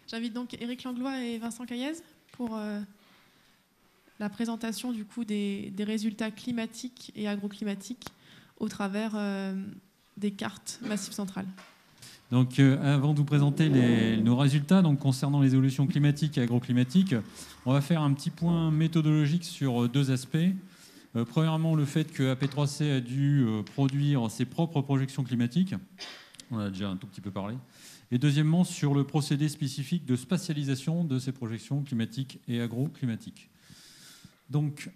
J'invite donc Éric Langlois et Vincent Caillez pour la présentation du coup des résultats climatiques et agroclimatiques au travers des cartes Massif Central. Donc, avant de vous présenter nos résultats donc, concernant les évolutions climatiques et agroclimatiques, on va faire un petit point méthodologique sur deux aspects. Premièrement, le fait que AP3C a dû produire ses propres projections climatiques. On en a déjà un tout petit peu parlé. Et deuxièmement, sur le procédé spécifique de spatialisation de ces projections climatiques et agroclimatiques. Donc,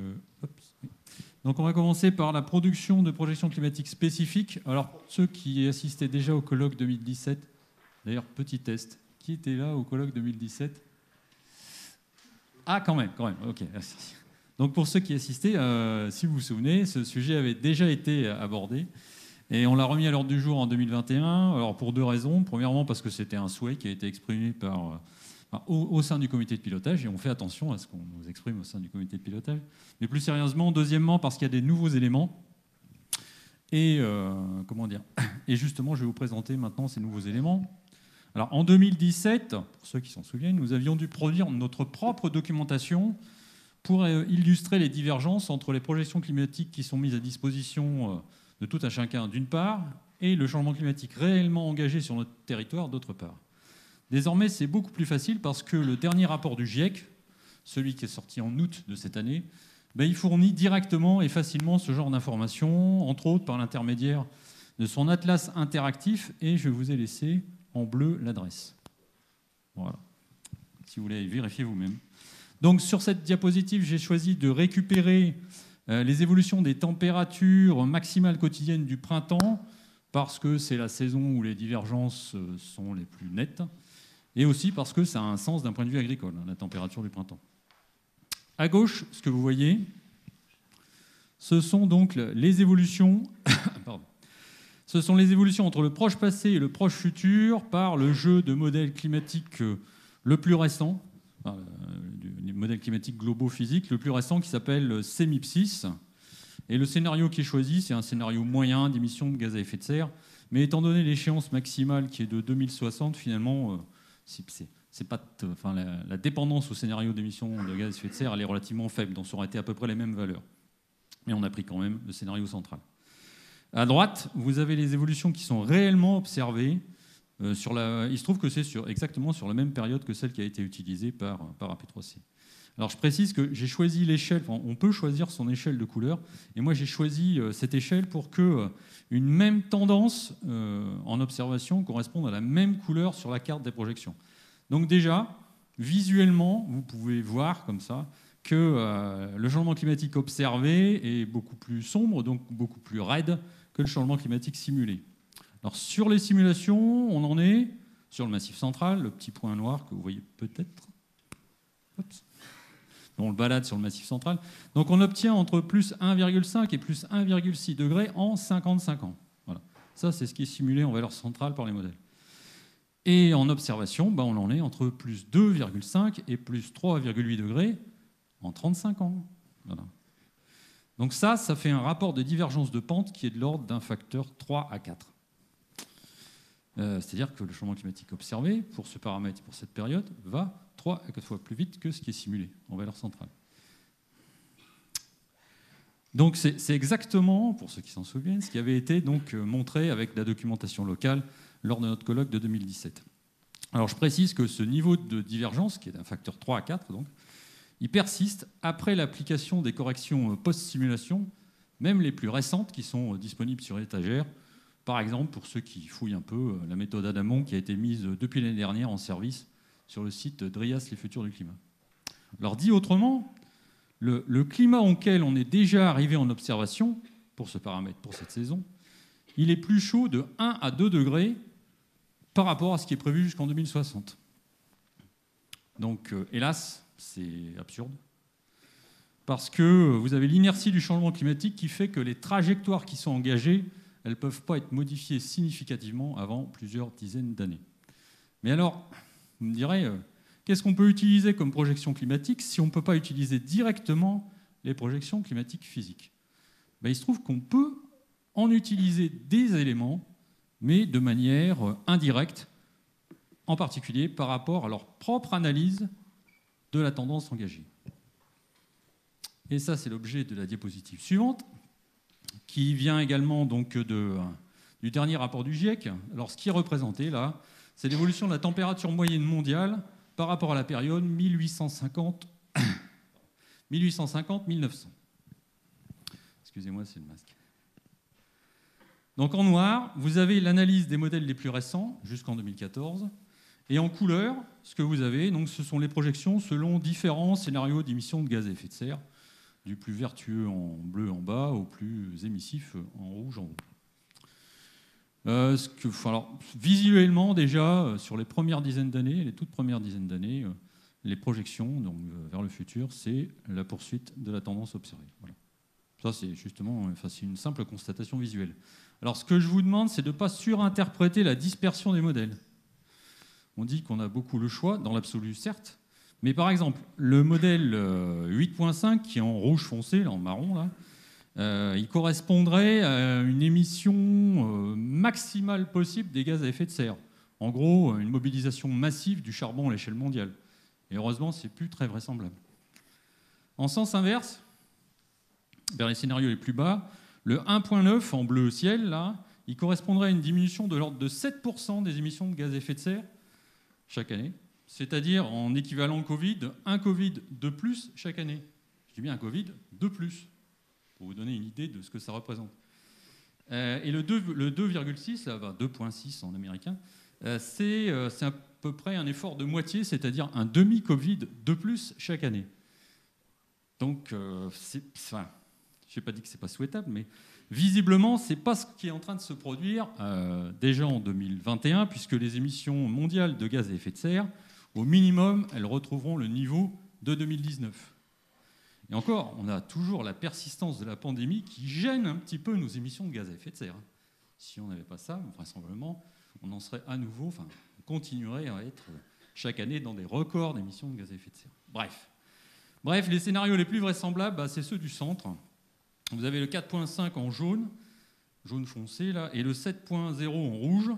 on va commencer par la production de projections climatiques spécifiques. Alors, pour ceux qui assistaient déjà au colloque 2017, d'ailleurs, petit test, qui était là au colloque 2017 ? Ah, quand même, ok. Donc, pour ceux qui assistaient, si vous vous souvenez, ce sujet avait déjà été abordé. Et on l'a remis à l'ordre du jour en 2021, alors pour deux raisons. Premièrement, parce que c'était un souhait qui a été exprimé au sein du comité de pilotage, et on fait attention à ce qu'on nous exprime au sein du comité de pilotage. Mais plus sérieusement, deuxièmement, parce qu'il y a des nouveaux éléments. Et, et justement, je vais vous présenter maintenant ces nouveaux éléments. Alors, en 2017, pour ceux qui s'en souviennent, nous avions dû produire notre propre documentation pour illustrer les divergences entre les projections climatiques qui sont mises à disposition de tout un chacun d'une part, et le changement climatique réellement engagé sur notre territoire d'autre part. Désormais, c'est beaucoup plus facile parce que le dernier rapport du GIEC, celui qui est sorti en août de cette année, il fournit directement et facilement ce genre d'informations, entre autres par l'intermédiaire de son atlas interactif, et je vous ai laissé en bleu l'adresse. Voilà. Si vous voulez vérifier vous-même. Donc sur cette diapositive, j'ai choisi de récupérer les évolutions des températures maximales quotidiennes du printemps, parce que c'est la saison où les divergences sont les plus nettes, et aussi parce que ça a un sens d'un point de vue agricole, la température du printemps. À gauche, ce que vous voyez, ce sont donc les évolutions, ce sont les évolutions entre le proche passé et le proche futur par le jeu de modèles climatiques le plus récent, les modèles climatiques globaux physiques, le plus récent qui s'appelle CEMIP6. Et le scénario qui est choisi, c'est un scénario moyen d'émissions de gaz à effet de serre. Mais étant donné l'échéance maximale qui est de 2060, finalement, la dépendance au scénario d'émissions de gaz à effet de serre elle est relativement faible. Donc ça aurait été à peu près les mêmes valeurs. Mais on a pris quand même le scénario central. À droite, vous avez les évolutions qui sont réellement observées. Il se trouve que c'est exactement sur la même période que celle qui a été utilisée par AP3C. Alors je précise que j'ai choisi l'échelle, on peut choisir son échelle de couleur, et moi j'ai choisi cette échelle pour que une même tendance en observation corresponde à la même couleur sur la carte des projections. Donc déjà, visuellement, vous pouvez voir comme ça que le changement climatique observé est beaucoup plus sombre, donc beaucoup plus raide que le changement climatique simulé. Alors sur les simulations, on en est sur le Massif Central, le petit point noir que vous voyez peut-être. On le balade sur le Massif Central. Donc on obtient entre plus 1,5 et plus 1,6 degrés en 55 ans. Voilà. Ça, c'est ce qui est simulé en valeur centrale par les modèles. Et en observation, on en est entre plus 2,5 et plus 3,8 degrés en 35 ans. Voilà. Donc ça fait un rapport de divergence de pente qui est de l'ordre d'un facteur 3 à 4. C'est-à-dire que le changement climatique observé pour ce paramètre et pour cette période va 3 à 4 fois plus vite que ce qui est simulé en valeur centrale. Donc c'est exactement, pour ceux qui s'en souviennent, ce qui avait été donc montré avec la documentation locale lors de notre colloque de 2017. Alors je précise que ce niveau de divergence, qui est d'un facteur 3 à 4, donc, il persiste après l'application des corrections post-simulation, même les plus récentes qui sont disponibles sur étagère. Par exemple, pour ceux qui fouillent un peu, la méthode Adamon qui a été mise depuis l'année dernière en service sur le site DRIAS, les futurs du climat. Alors dit autrement, le climat auquel on est déjà arrivé en observation, pour ce paramètre, pour cette saison, il est plus chaud de 1 à 2 degrés par rapport à ce qui est prévu jusqu'en 2060. Donc, hélas, c'est absurde. Parce que vous avez l'inertie du changement climatique qui fait que les trajectoires qui sont engagées, elles ne peuvent pas être modifiées significativement avant plusieurs dizaines d'années. Mais alors, vous me direz, qu'est-ce qu'on peut utiliser comme projection climatique si on ne peut pas utiliser directement les projections climatiques physiques ? Il se trouve qu'on peut en utiliser des éléments, mais de manière indirecte, en particulier par rapport à leur propre analyse de la tendance engagée. Et ça, c'est l'objet de la diapositive suivante, qui vient également donc du dernier rapport du GIEC. Alors, ce qui est représenté là, c'est l'évolution de la température moyenne mondiale par rapport à la période 1850-1900. Excusez-moi, c'est le masque. Donc en noir, vous avez l'analyse des modèles les plus récents, jusqu'en 2014. Et en couleur, ce que vous avez, donc, ce sont les projections selon différents scénarios d'émissions de gaz à effet de serre, du plus vertueux en bleu en bas au plus émissif en rouge en haut. Alors, visuellement, déjà, sur les premières dizaines d'années, les toutes premières dizaines d'années, les projections donc, vers le futur, c'est la poursuite de la tendance observée. Voilà. Ça, c'est justement c'est une simple constatation visuelle. Alors, ce que je vous demande, c'est de ne pas surinterpréter la dispersion des modèles. On dit qu'on a beaucoup le choix, dans l'absolu, certes, mais par exemple, le modèle 8.5, qui est en rouge foncé, là, en marron, là, il correspondrait à une émission maximale possible des gaz à effet de serre. En gros, une mobilisation massive du charbon à l'échelle mondiale. Et heureusement, ce n'est plus très vraisemblable. En sens inverse, vers les scénarios les plus bas, le 1.9 en bleu ciel, là, il correspondrait à une diminution de l'ordre de 7% des émissions de gaz à effet de serre chaque année, c'est-à-dire en équivalent Covid, un Covid de plus chaque année. Je dis bien un Covid de plus, pour vous donner une idée de ce que ça représente. Et le 2,6, 2,6 en américain, c'est à peu près un effort de moitié, c'est-à-dire un demi-Covid de plus chaque année. Donc, je n'ai pas dit que ce n'est pas souhaitable, mais visiblement, ce n'est pas ce qui est en train de se produire déjà en 2021, puisque les émissions mondiales de gaz à effet de serre, au minimum, elles retrouveront le niveau de 2019. Et encore, on a toujours la persistance de la pandémie qui gêne un petit peu nos émissions de gaz à effet de serre. Si on n'avait pas ça, vraisemblablement, on en serait à nouveau, on continuerait à être chaque année dans des records d'émissions de gaz à effet de serre. Bref, les scénarios les plus vraisemblables, c'est ceux du centre. Vous avez le 4.5 en jaune foncé, là, et le 7.0 en rouge.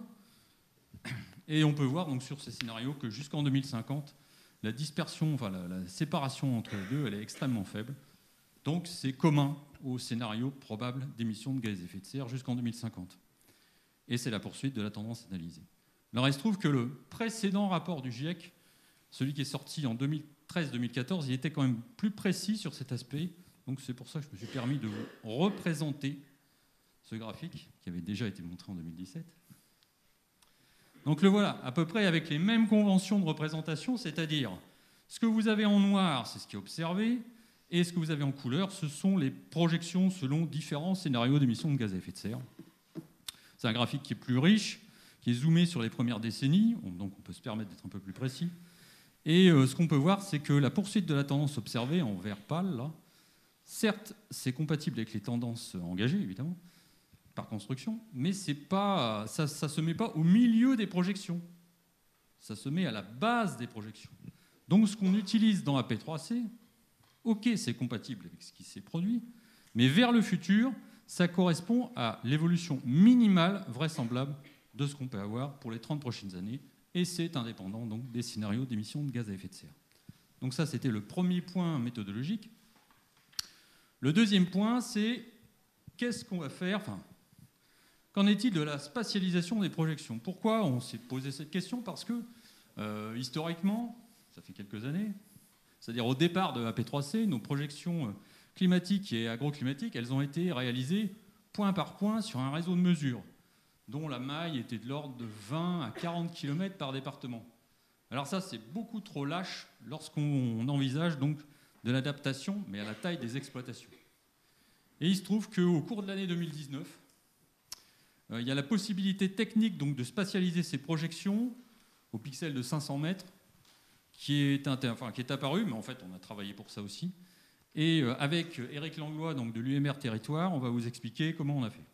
Et on peut voir donc, sur ces scénarios que jusqu'en 2050, la dispersion, la séparation entre les deux, elle est extrêmement faible. Donc c'est commun au scénario probable d'émissions de gaz à effet de serre jusqu'en 2050. Et c'est la poursuite de la tendance analysée. Alors il se trouve que le précédent rapport du GIEC, celui qui est sorti en 2013-2014, il était quand même plus précis sur cet aspect. Donc c'est pour ça que je me suis permis de vous représenter ce graphique qui avait déjà été montré en 2017. Donc le voilà, à peu près avec les mêmes conventions de représentation, c'est-à-dire ce que vous avez en noir, c'est ce qui est observé, et ce que vous avez en couleur, ce sont les projections selon différents scénarios d'émissions de gaz à effet de serre. C'est un graphique qui est plus riche, qui est zoomé sur les premières décennies, donc on peut se permettre d'être un peu plus précis. Et ce qu'on peut voir, c'est que la poursuite de la tendance observée en vert pâle, là, certes, c'est compatible avec les tendances engagées, évidemment, par construction, mais ça ne se met pas au milieu des projections. Ça se met à la base des projections. Donc ce qu'on utilise dans AP3C, ok, c'est compatible avec ce qui s'est produit, mais vers le futur, ça correspond à l'évolution minimale vraisemblable de ce qu'on peut avoir pour les 30 prochaines années, et c'est indépendant donc, des scénarios d'émissions de gaz à effet de serre. Donc ça, c'était le premier point méthodologique. Le deuxième point, c'est qu'est-ce qu'on va faire, qu'en est-il de la spatialisation des projections? Pourquoi on s'est posé cette question? Parce que, historiquement, ça fait quelques années, c'est-à-dire au départ de AP3C, nos projections climatiques et agroclimatiques, elles ont été réalisées point par point sur un réseau de mesures, dont la maille était de l'ordre de 20 à 40 km par département. Alors ça, c'est beaucoup trop lâche lorsqu'on envisage donc de l'adaptation, mais à la taille des exploitations. Et il se trouve qu'au cours de l'année 2019, il y a la possibilité technique donc, de spatialiser ces projections au pixel de 500 mètres qui est apparue, mais en fait on a travaillé pour ça aussi. Et avec Éric Langlois donc, de l'UMR Territoire, on va vous expliquer comment on a fait.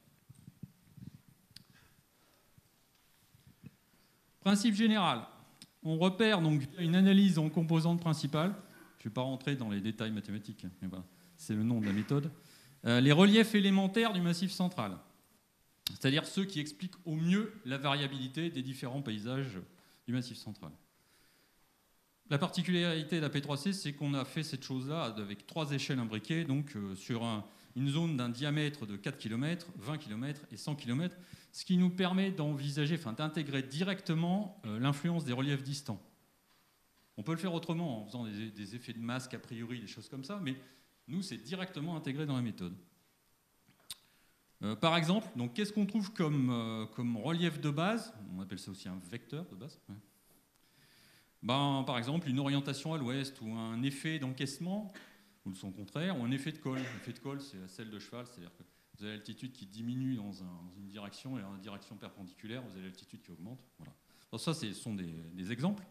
Principe général, on repère donc une analyse en composantes principales. Je ne vais pas rentrer dans les détails mathématiques, mais voilà, c'est le nom de la méthode. Les reliefs élémentaires du massif central, c'est-à-dire ceux qui expliquent au mieux la variabilité des différents paysages du Massif central. La particularité de la P3C, c'est qu'on a fait cette chose-là avec 3 échelles imbriquées, donc sur une zone d'un diamètre de 4 km, 20 km et 100 km, ce qui nous permet d'envisager, enfin d'intégrer directement l'influence des reliefs distants. On peut le faire autrement, en faisant des effets de masque a priori, des choses comme ça, mais nous, c'est directement intégré dans la méthode. Par exemple, donc, qu'est-ce qu'on trouve comme relief de base? On appelle ça aussi un vecteur de base. Ouais. Par exemple, une orientation à l'ouest ou un effet d'encaissement, ou son contraire, ou un effet de colle. L'effet de colle, c'est la selle de cheval, c'est-à-dire que vous avez l'altitude qui diminue dans une direction et dans une direction perpendiculaire, vous avez l'altitude qui augmente. Voilà. Donc ça, ce sont des exemples.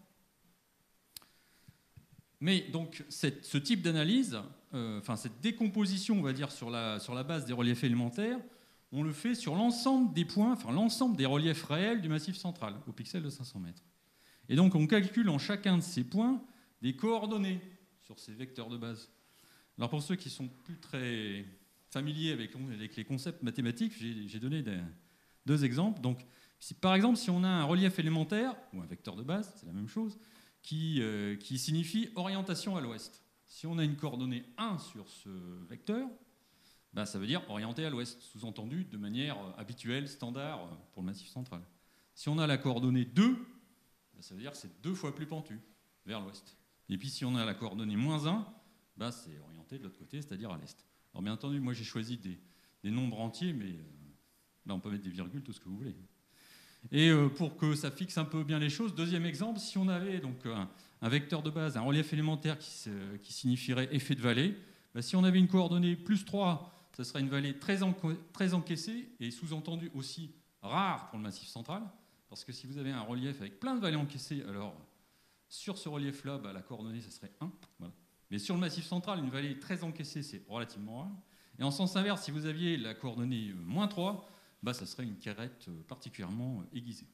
Mais donc, ce type d'analyse, cette décomposition, on va dire, sur la base des reliefs élémentaires, on le fait sur l'ensemble des points, enfin l'ensemble des reliefs réels du Massif central, au pixel de 500 mètres. Et donc, on calcule en chacun de ces points des coordonnées sur ces vecteurs de base. Alors, pour ceux qui sont plus très familiers avec les concepts mathématiques, j'ai donné 2 exemples. Donc, par exemple, si on a un relief élémentaire, ou un vecteur de base, c'est la même chose, qui signifie orientation à l'ouest. Si on a une coordonnée 1 sur ce vecteur, ça veut dire orienté à l'ouest, sous-entendu de manière habituelle, standard pour le Massif central. Si on a la coordonnée 2, ça veut dire que c'est 2 fois plus pentu, vers l'ouest. Et puis si on a la coordonnée -1, c'est orienté de l'autre côté, c'est-à-dire à l'est. Alors bien entendu, moi j'ai choisi des nombres entiers, mais là on peut mettre des virgules, tout ce que vous voulez. Et pour que ça fixe un peu bien les choses, deuxième exemple, si on avait donc un vecteur de base, un relief élémentaire qui signifierait effet de vallée, si on avait une coordonnée +3, ça serait une vallée très encaissée et sous-entendu aussi rare pour le Massif central, parce que si vous avez un relief avec plein de vallées encaissées, alors sur ce relief-là, la coordonnée, ça serait 1. Voilà. Mais sur le Massif central, une vallée très encaissée, c'est relativement rare. Et en sens inverse, si vous aviez la coordonnée -3, ça serait une carrette particulièrement aiguisée.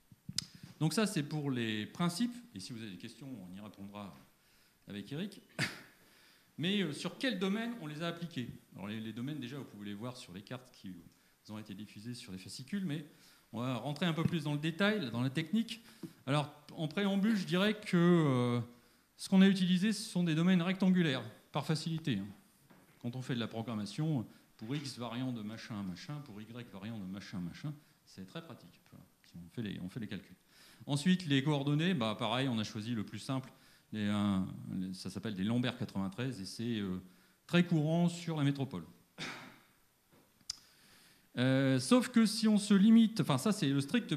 Donc ça, c'est pour les principes. Et si vous avez des questions, on y répondra avec Eric. Mais sur quel domaine on les a appliqués? Alors les domaines, déjà, vous pouvez les voir sur les cartes qui ont été diffusées sur les fascicules, mais on va rentrer un peu plus dans le détail, dans la technique. Alors, en préambule, je dirais que ce qu'on a utilisé, ce sont des domaines rectangulaires, par facilité. Quand on fait de la programmation, pour X variant de machin, machin, pour Y variant de machin, machin, c'est très pratique. Voilà. On fait les calculs. Ensuite, les coordonnées, pareil, on a choisi le plus simple. Ça s'appelle des Lambert 93 et c'est très courant sur la métropole. Sauf que si on se limite, ça c'est le strict,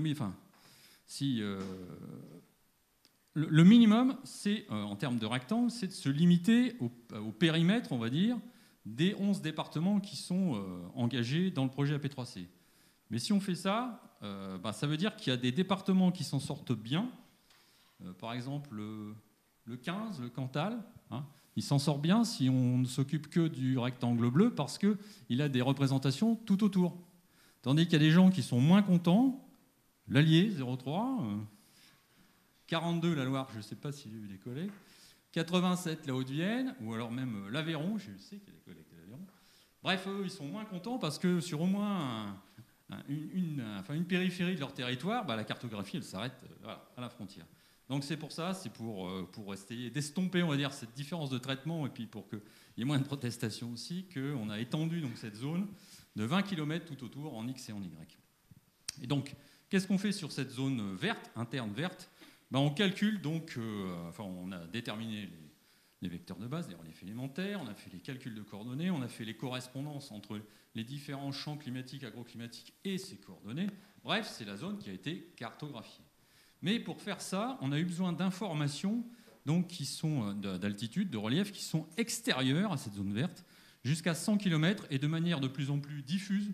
le minimum, c'est en termes de rectangle, c'est de se limiter au périmètre, on va dire, des 11 départements qui sont engagés dans le projet AP3C. Mais si on fait ça, ça veut dire qu'il y a des départements qui s'en sortent bien. Par exemple, le 15, le Cantal, il s'en sort bien si on ne s'occupe que du rectangle bleu parce qu'il a des représentations tout autour. Tandis qu'il y a des gens qui sont moins contents. L'Allier, 03, 42, la Loire, je ne sais pas si j'ai eu des collègues, 87, la Haute-Vienne, ou alors même l'Aveyron, je sais qu'il y a des collègues de l'Aveyron. Bref, eux, ils sont moins contents parce que sur au moins une périphérie de leur territoire, la cartographie, elle s'arrête à la frontière. Donc c'est pour ça, c'est pour essayer d'estomper, on va dire, cette différence de traitement, et puis pour qu'il y ait moins de protestations aussi, qu'on a étendu donc, cette zone de 20 km tout autour en X et en Y. Et donc, qu'est-ce qu'on fait sur cette zone verte, interne verte? On calcule donc, on a déterminé les vecteurs de base, les reliefs élémentaires, on a fait les calculs de coordonnées, on a fait les correspondances entre les différents champs climatiques, agroclimatiques et ces coordonnées. Bref, c'est la zone qui a été cartographiée. Mais pour faire ça, on a eu besoin d'informations donc, qui sont d'altitude, de relief, qui sont extérieures à cette zone verte, jusqu'à 100 km et de manière de plus en plus diffuse,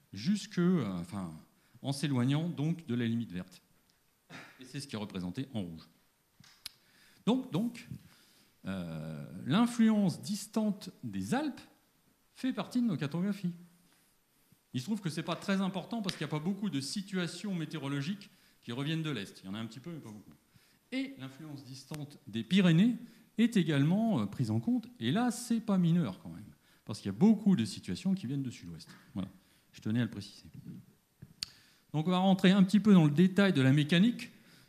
en s'éloignant donc de la limite verte. Et c'est ce qui est représenté en rouge. Donc l'influence distante des Alpes fait partie de nos cartographies. Il se trouve que ce n'est pas très important parce qu'il n'y a pas beaucoup de situations météorologiques qui reviennent de l'Est. Il y en a un petit peu, mais pas beaucoup. Et l'influence distante des Pyrénées est également prise en compte. Et là, ce n'est pas mineur quand même, parce qu'il y a beaucoup de situations qui viennent de sud-ouest. Voilà, je tenais à le préciser. Donc on va rentrer un petit peu dans le détail de la mécanique.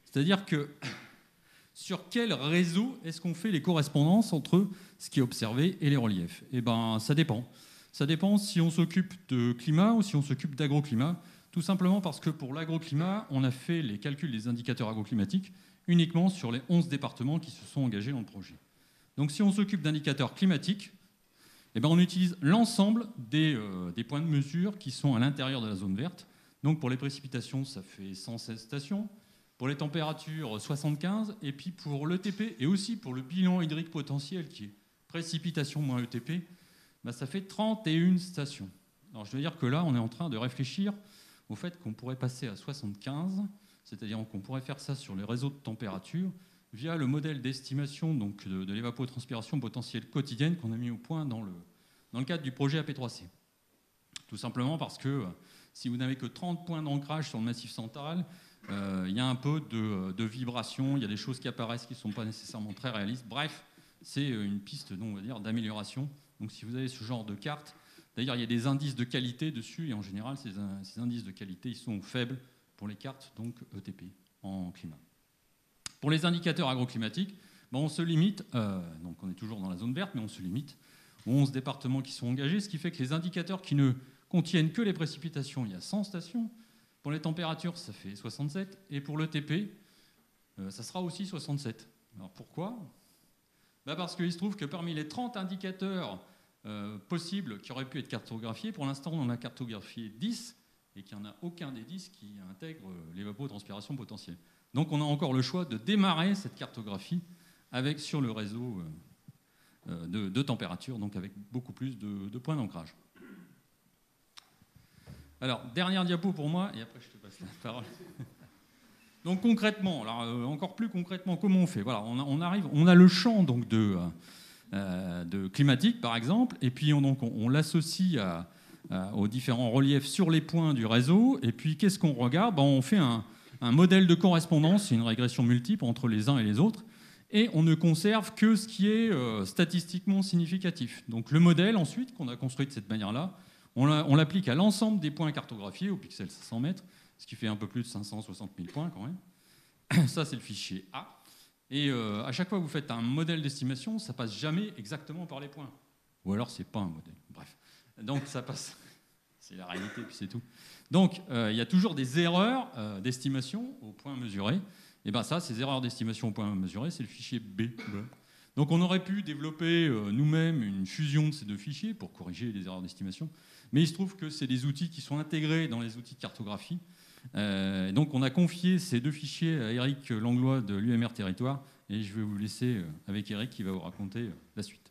C'est-à-dire que sur quel réseau est-ce qu'on fait les correspondances entre ce qui est observé et les reliefs? Eh bien, ça dépend. Ça dépend si on s'occupe de climat ou si on s'occupe d'agroclimat. Tout simplement parce que pour l'agroclimat, on a fait les calculs des indicateurs agroclimatiques uniquement sur les 11 départements qui se sont engagés dans le projet. Donc si on s'occupe d'indicateurs climatiques, eh bien, on utilise l'ensemble des points de mesure qui sont à l'intérieur de la zone verte. Donc pour les précipitations, ça fait 116 stations. Pour les températures, 75. Et puis pour l'ETP et aussi pour le bilan hydrique potentiel, qui est précipitation moins ETP, bah, ça fait 31 stations. Alors je veux dire que là, on est en train de réfléchir au fait qu'on pourrait passer à 75, c'est-à-dire qu'on pourrait faire ça sur les réseaux de température via le modèle d'estimation donc de l'évapotranspiration potentielle quotidienne qu'on a mis au point dans le cadre du projet AP3C. Tout simplement parce que si vous n'avez que 30 points d'ancrage sur le Massif central, il y a un peu de vibration, il y a des choses qui apparaissent qui ne sont pas nécessairement très réalistes. Bref, c'est une piste, on va dire, d'amélioration. Donc si vous avez ce genre de carte, d'ailleurs il y a des indices de qualité dessus, et en général ces indices de qualité ils sont faibles pour les cartes donc ETP en climat. Pour les indicateurs agroclimatiques, ben, on se limite, donc on est toujours dans la zone verte, mais on se limite aux 11 départements qui sont engagés, ce qui fait que les indicateurs qui ne contiennent que les précipitations, il y a 100 stations. Pour les températures, ça fait 67. Et pour l'ETP, ça sera aussi 67. Alors pourquoi? Ben parce qu'il se trouve que parmi les 30 indicateurs possibles qui auraient pu être cartographiés, pour l'instant on en a cartographié 10 et qu'il n'y en a aucun des 10 qui intègre l'évapotranspiration potentielle. Donc on a encore le choix de démarrer cette cartographie sur le réseau de température, donc avec beaucoup plus de points d'ancrage. Alors, dernière diapo pour moi, et après je te passe la parole. Donc concrètement, alors, encore plus concrètement, comment on fait? Voilà, on a le champ donc, de climatique, par exemple, et puis on l'associe aux différents reliefs sur les points du réseau, et puis qu'est-ce qu'on regarde? Ben, on fait un modèle de correspondance, c'est une régression multiple entre les uns et les autres, et on ne conserve que ce qui est statistiquement significatif. Donc le modèle, ensuite, qu'on a construit de cette manière-là, on l'applique à l'ensemble des points cartographiés, au pixel 500 mètres, ce qui fait un peu plus de 560 000 points quand même. Ça, c'est le fichier A. Et à chaque fois que vous faites un modèle d'estimation, ça passe jamais exactement par les points. Ou alors, c'est pas un modèle. Bref. Donc, ça passe. C'est la réalité, puis c'est tout. Donc, il y a toujours des erreurs d'estimation au point mesuré. Et bien ça, ces erreurs d'estimation au point mesuré, c'est le fichier B. Donc on aurait pu développer nous-mêmes une fusion de ces deux fichiers pour corriger les erreurs d'estimation. Mais il se trouve que c'est des outils qui sont intégrés dans les outils de cartographie. Donc on a confié ces deux fichiers à Eric Langlois de l'UMR Territoire. Et je vais vous laisser avec Eric qui va vous raconter la suite.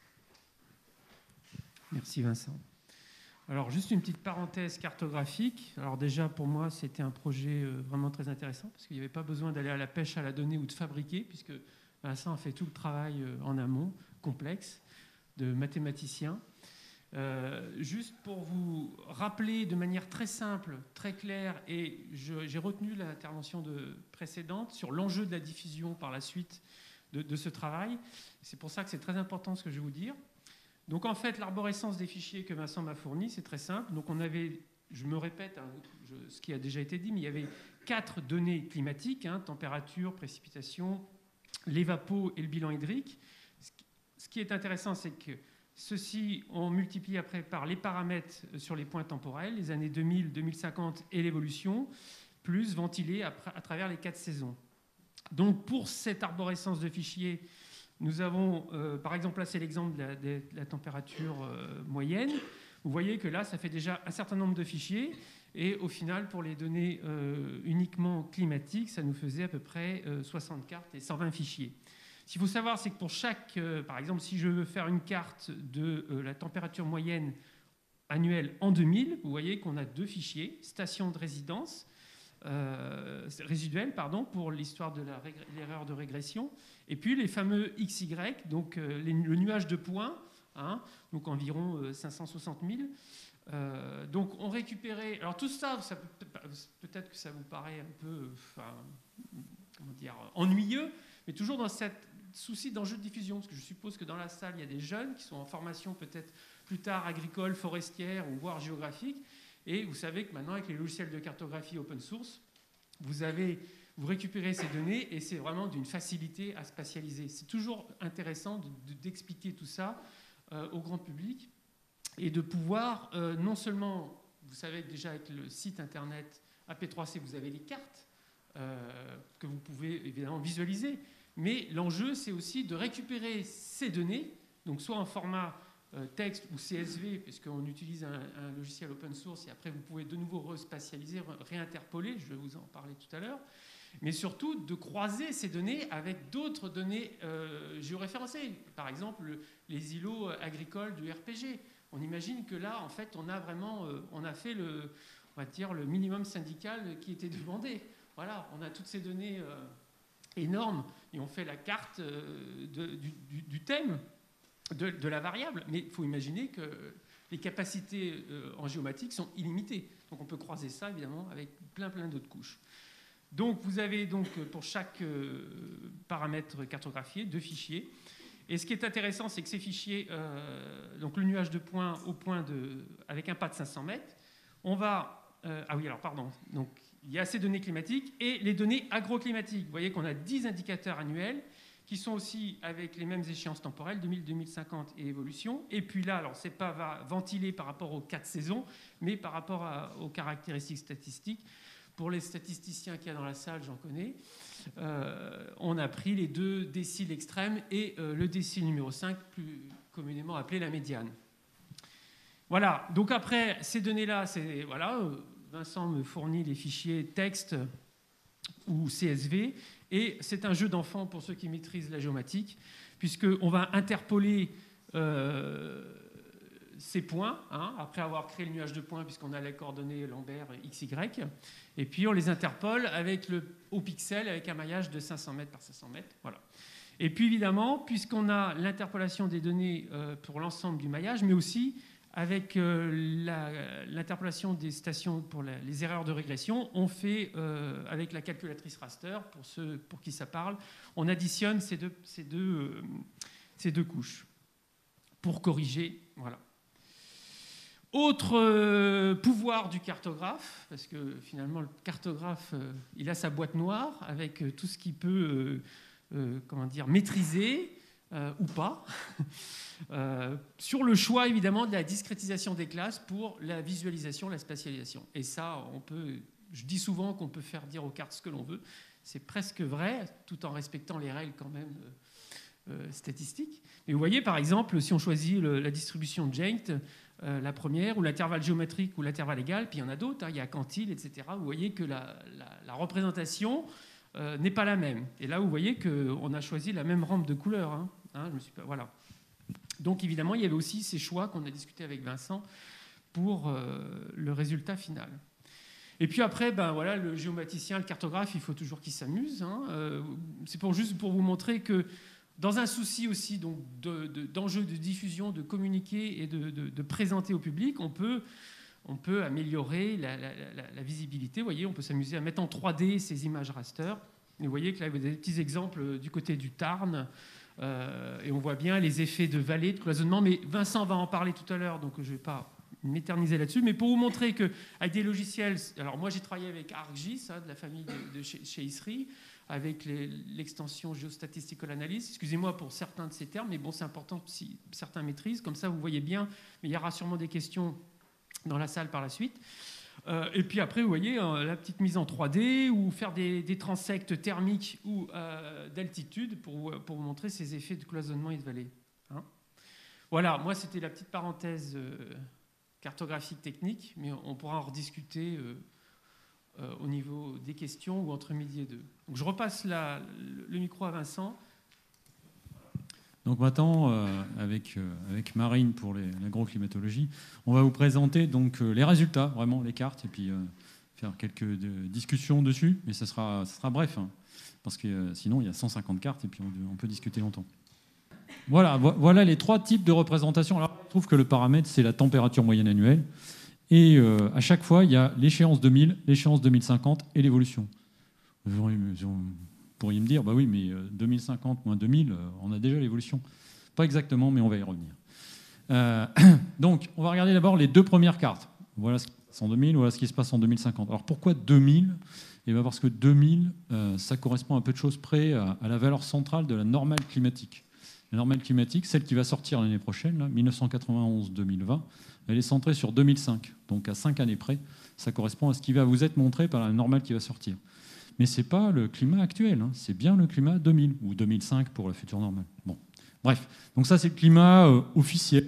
Merci Vincent. Alors juste une petite parenthèse cartographique. Alors déjà pour moi c'était un projet vraiment très intéressant parce qu'il n'y avait pas besoin d'aller à la pêche à la donnée ou de fabriquer puisque Vincent a fait tout le travail en amont, complexe, de mathématicien. Juste pour vous rappeler de manière très simple, très claire, et j'ai retenu l'intervention précédente sur l'enjeu de la diffusion par la suite de ce travail. C'est pour ça que c'est très important ce que je vais vous dire. Donc en fait, l'arborescence des fichiers que Vincent m'a fournis, c'est très simple. Donc on avait, je me répète, ce qui a déjà été dit, mais il y avait 4 données climatiques, température, précipitation, l'évapo et le bilan hydrique. Ce qui est intéressant, c'est que ceci, on multiplie après par les paramètres sur les points temporels, les années 2000, 2050 et l'évolution, plus ventilés à travers les 4 saisons. Donc pour cette arborescence de fichiers, nous avons, par exemple, là, c'est l'exemple de la température moyenne. Vous voyez que là, ça fait déjà un certain nombre de fichiers. Et au final, pour les données uniquement climatiques, ça nous faisait à peu près 60 cartes et 120 fichiers. Ce qu'il faut savoir, c'est que pour chaque... par exemple, si je veux faire une carte de la température moyenne annuelle en 2000, vous voyez qu'on a 2 fichiers, station de résidence, résiduelle, pour l'histoire de l'erreur de régression, et puis les fameux XY, donc le nuage de points, donc environ 560 000. Donc on récupérait... Alors tout ça, peut-être que ça vous paraît un peu ennuyeux, mais toujours dans cette souci d'enjeu de diffusion, parce que je suppose que dans la salle, il y a des jeunes qui sont en formation peut-être plus tard agricole, forestière ou voire géographique. Et vous savez que maintenant, avec les logiciels de cartographie open source, vous vous récupérez ces données et c'est vraiment d'une facilité à spatialiser. C'est toujours intéressant d'expliquer tout ça au grand public et de pouvoir non seulement, vous savez déjà avec le site internet AP3C, vous avez les cartes que vous pouvez évidemment visualiser, mais l'enjeu c'est aussi de récupérer ces données, donc soit en format texte ou CSV, puisqu'on utilise un logiciel open source et après vous pouvez de nouveau respatialiser, réinterpoler, je vais vous en parler tout à l'heure, mais surtout de croiser ces données avec d'autres données géoréférencées, par exemple les îlots agricoles du RPG. On imagine que là, en fait, on a vraiment, on a fait on va dire, le minimum syndical qui était demandé. Voilà, on a toutes ces données énormes et on fait la carte du thème, de la variable. Mais il faut imaginer que les capacités en géomatique sont illimitées. Donc on peut croiser ça, évidemment, avec plein d'autres couches. Donc vous avez donc pour chaque paramètre cartographié 2 fichiers. Et ce qui est intéressant, c'est que ces fichiers, donc le nuage de points avec un pas de 500 mètres, on va... ah oui, alors pardon. Donc il y a ces données climatiques et les données agroclimatiques. Vous voyez qu'on a 10 indicateurs annuels qui sont aussi avec les mêmes échéances temporelles, 2000, 2050 et évolution. Et puis là, alors c'est pas ventilé par rapport aux 4 saisons, mais par rapport aux caractéristiques statistiques. Pour les statisticiens qu'il y a dans la salle, j'en connais, on a pris les 2 déciles extrêmes et le décile numéro 5, plus communément appelé la médiane. Voilà, donc après, ces données-là, voilà, Vincent me fournit les fichiers texte ou CSV, et c'est un jeu d'enfant pour ceux qui maîtrisent la géomatique, puisqu'on va interpoler ces points, hein, après avoir créé le nuage de points, puisqu'on a les coordonnées Lambert XY, et puis on les interpole au pixel avec un maillage de 500 mètres par 500 mètres. Voilà. Et puis évidemment, puisqu'on a l'interpolation des données pour l'ensemble du maillage, mais aussi avec l'interpolation des stations pour les erreurs de régression, on fait, avec la calculatrice raster, pour ceux pour qui ça parle, on additionne ces deux couches pour corriger. Voilà. Autre pouvoir du cartographe, parce que finalement le cartographe, il a sa boîte noire avec tout ce qu'il peut maîtriser ou pas, sur le choix évidemment de la discrétisation des classes pour la visualisation, la spatialisation. Et ça, je dis souvent qu'on peut faire dire aux cartes ce que l'on veut, c'est presque vrai, tout en respectant les règles quand même statistiques. Mais vous voyez par exemple, si on choisit la distribution de Jank, la première, ou l'intervalle géométrique, ou l'intervalle égal, puis il y en a d'autres, hein, il y a quantile, etc. Vous voyez que la représentation n'est pas la même. Et là, vous voyez qu'on a choisi la même rampe de couleurs. Hein, voilà. Donc, évidemment, il y avait aussi ces choix qu'on a discutés avec Vincent pour le résultat final. Et puis après, voilà, le géomaticien, le cartographe, il faut toujours qu'il s'amuse. Hein. C'est juste pour vous montrer que dans un souci aussi d'enjeu de diffusion, de communiquer et de présenter au public, on peut améliorer la visibilité. Vous voyez, on peut s'amuser à mettre en 3D ces images raster. Et vous voyez que là, vous avez des petits exemples du côté du Tarn. Et on voit bien les effets de vallée, de cloisonnement. Mais Vincent va en parler tout à l'heure, donc je ne vais pas m'éterniser là-dessus. Mais pour vous montrer qu'avec des logiciels... Alors moi, j'ai travaillé avec ArcGIS, de la famille de chez ISRI, avec l'extension Geostatistical Analysis. Excusez-moi pour certains de ces termes, mais bon, c'est important si certains maîtrisent. Comme ça, vous voyez bien. Mais il y aura sûrement des questions dans la salle par la suite. Et puis après, vous voyez, la petite mise en 3D ou faire des transects thermiques ou d'altitude pour vous montrer ces effets de cloisonnement et de vallée. Hein. Voilà, moi, c'était la petite parenthèse cartographique technique, mais on pourra en rediscuter au niveau des questions ou entre midi et deux. Donc je repasse le micro à Vincent. Donc maintenant, avec Marine pour l'agroclimatologie, on va vous présenter donc les résultats, vraiment les cartes, et puis faire quelques discussions dessus, mais ça sera bref, hein, parce que sinon il y a 150 cartes et puis on peut discuter longtemps. Voilà les 3 types de représentation. Alors, je trouve que le paramètre, c'est la température moyenne annuelle. Et à chaque fois, il y a l'échéance 2000, l'échéance 2050 et l'évolution. Vous pourriez me dire, bah oui, mais 2050 moins 2000, on a déjà l'évolution. Pas exactement, mais on va y revenir. Donc, on va regarder d'abord les 2 premières cartes. Voilà ce qui se passe en 2000, voilà ce qui se passe en 2050. Alors, pourquoi 2000 ? Et ben parce que 2000, ça correspond à peu de choses près à la valeur centrale de la normale climatique. La normale climatique, celle qui va sortir l'année prochaine, 1991-2020, elle est centrée sur 2005. Donc à 5 années près, ça correspond à ce qui va vous être montré par la normale qui va sortir. Mais ce n'est pas le climat actuel, hein. C'est bien le climat 2000 ou 2005 pour la future normale. Bon. Bref, donc ça c'est le climat officiel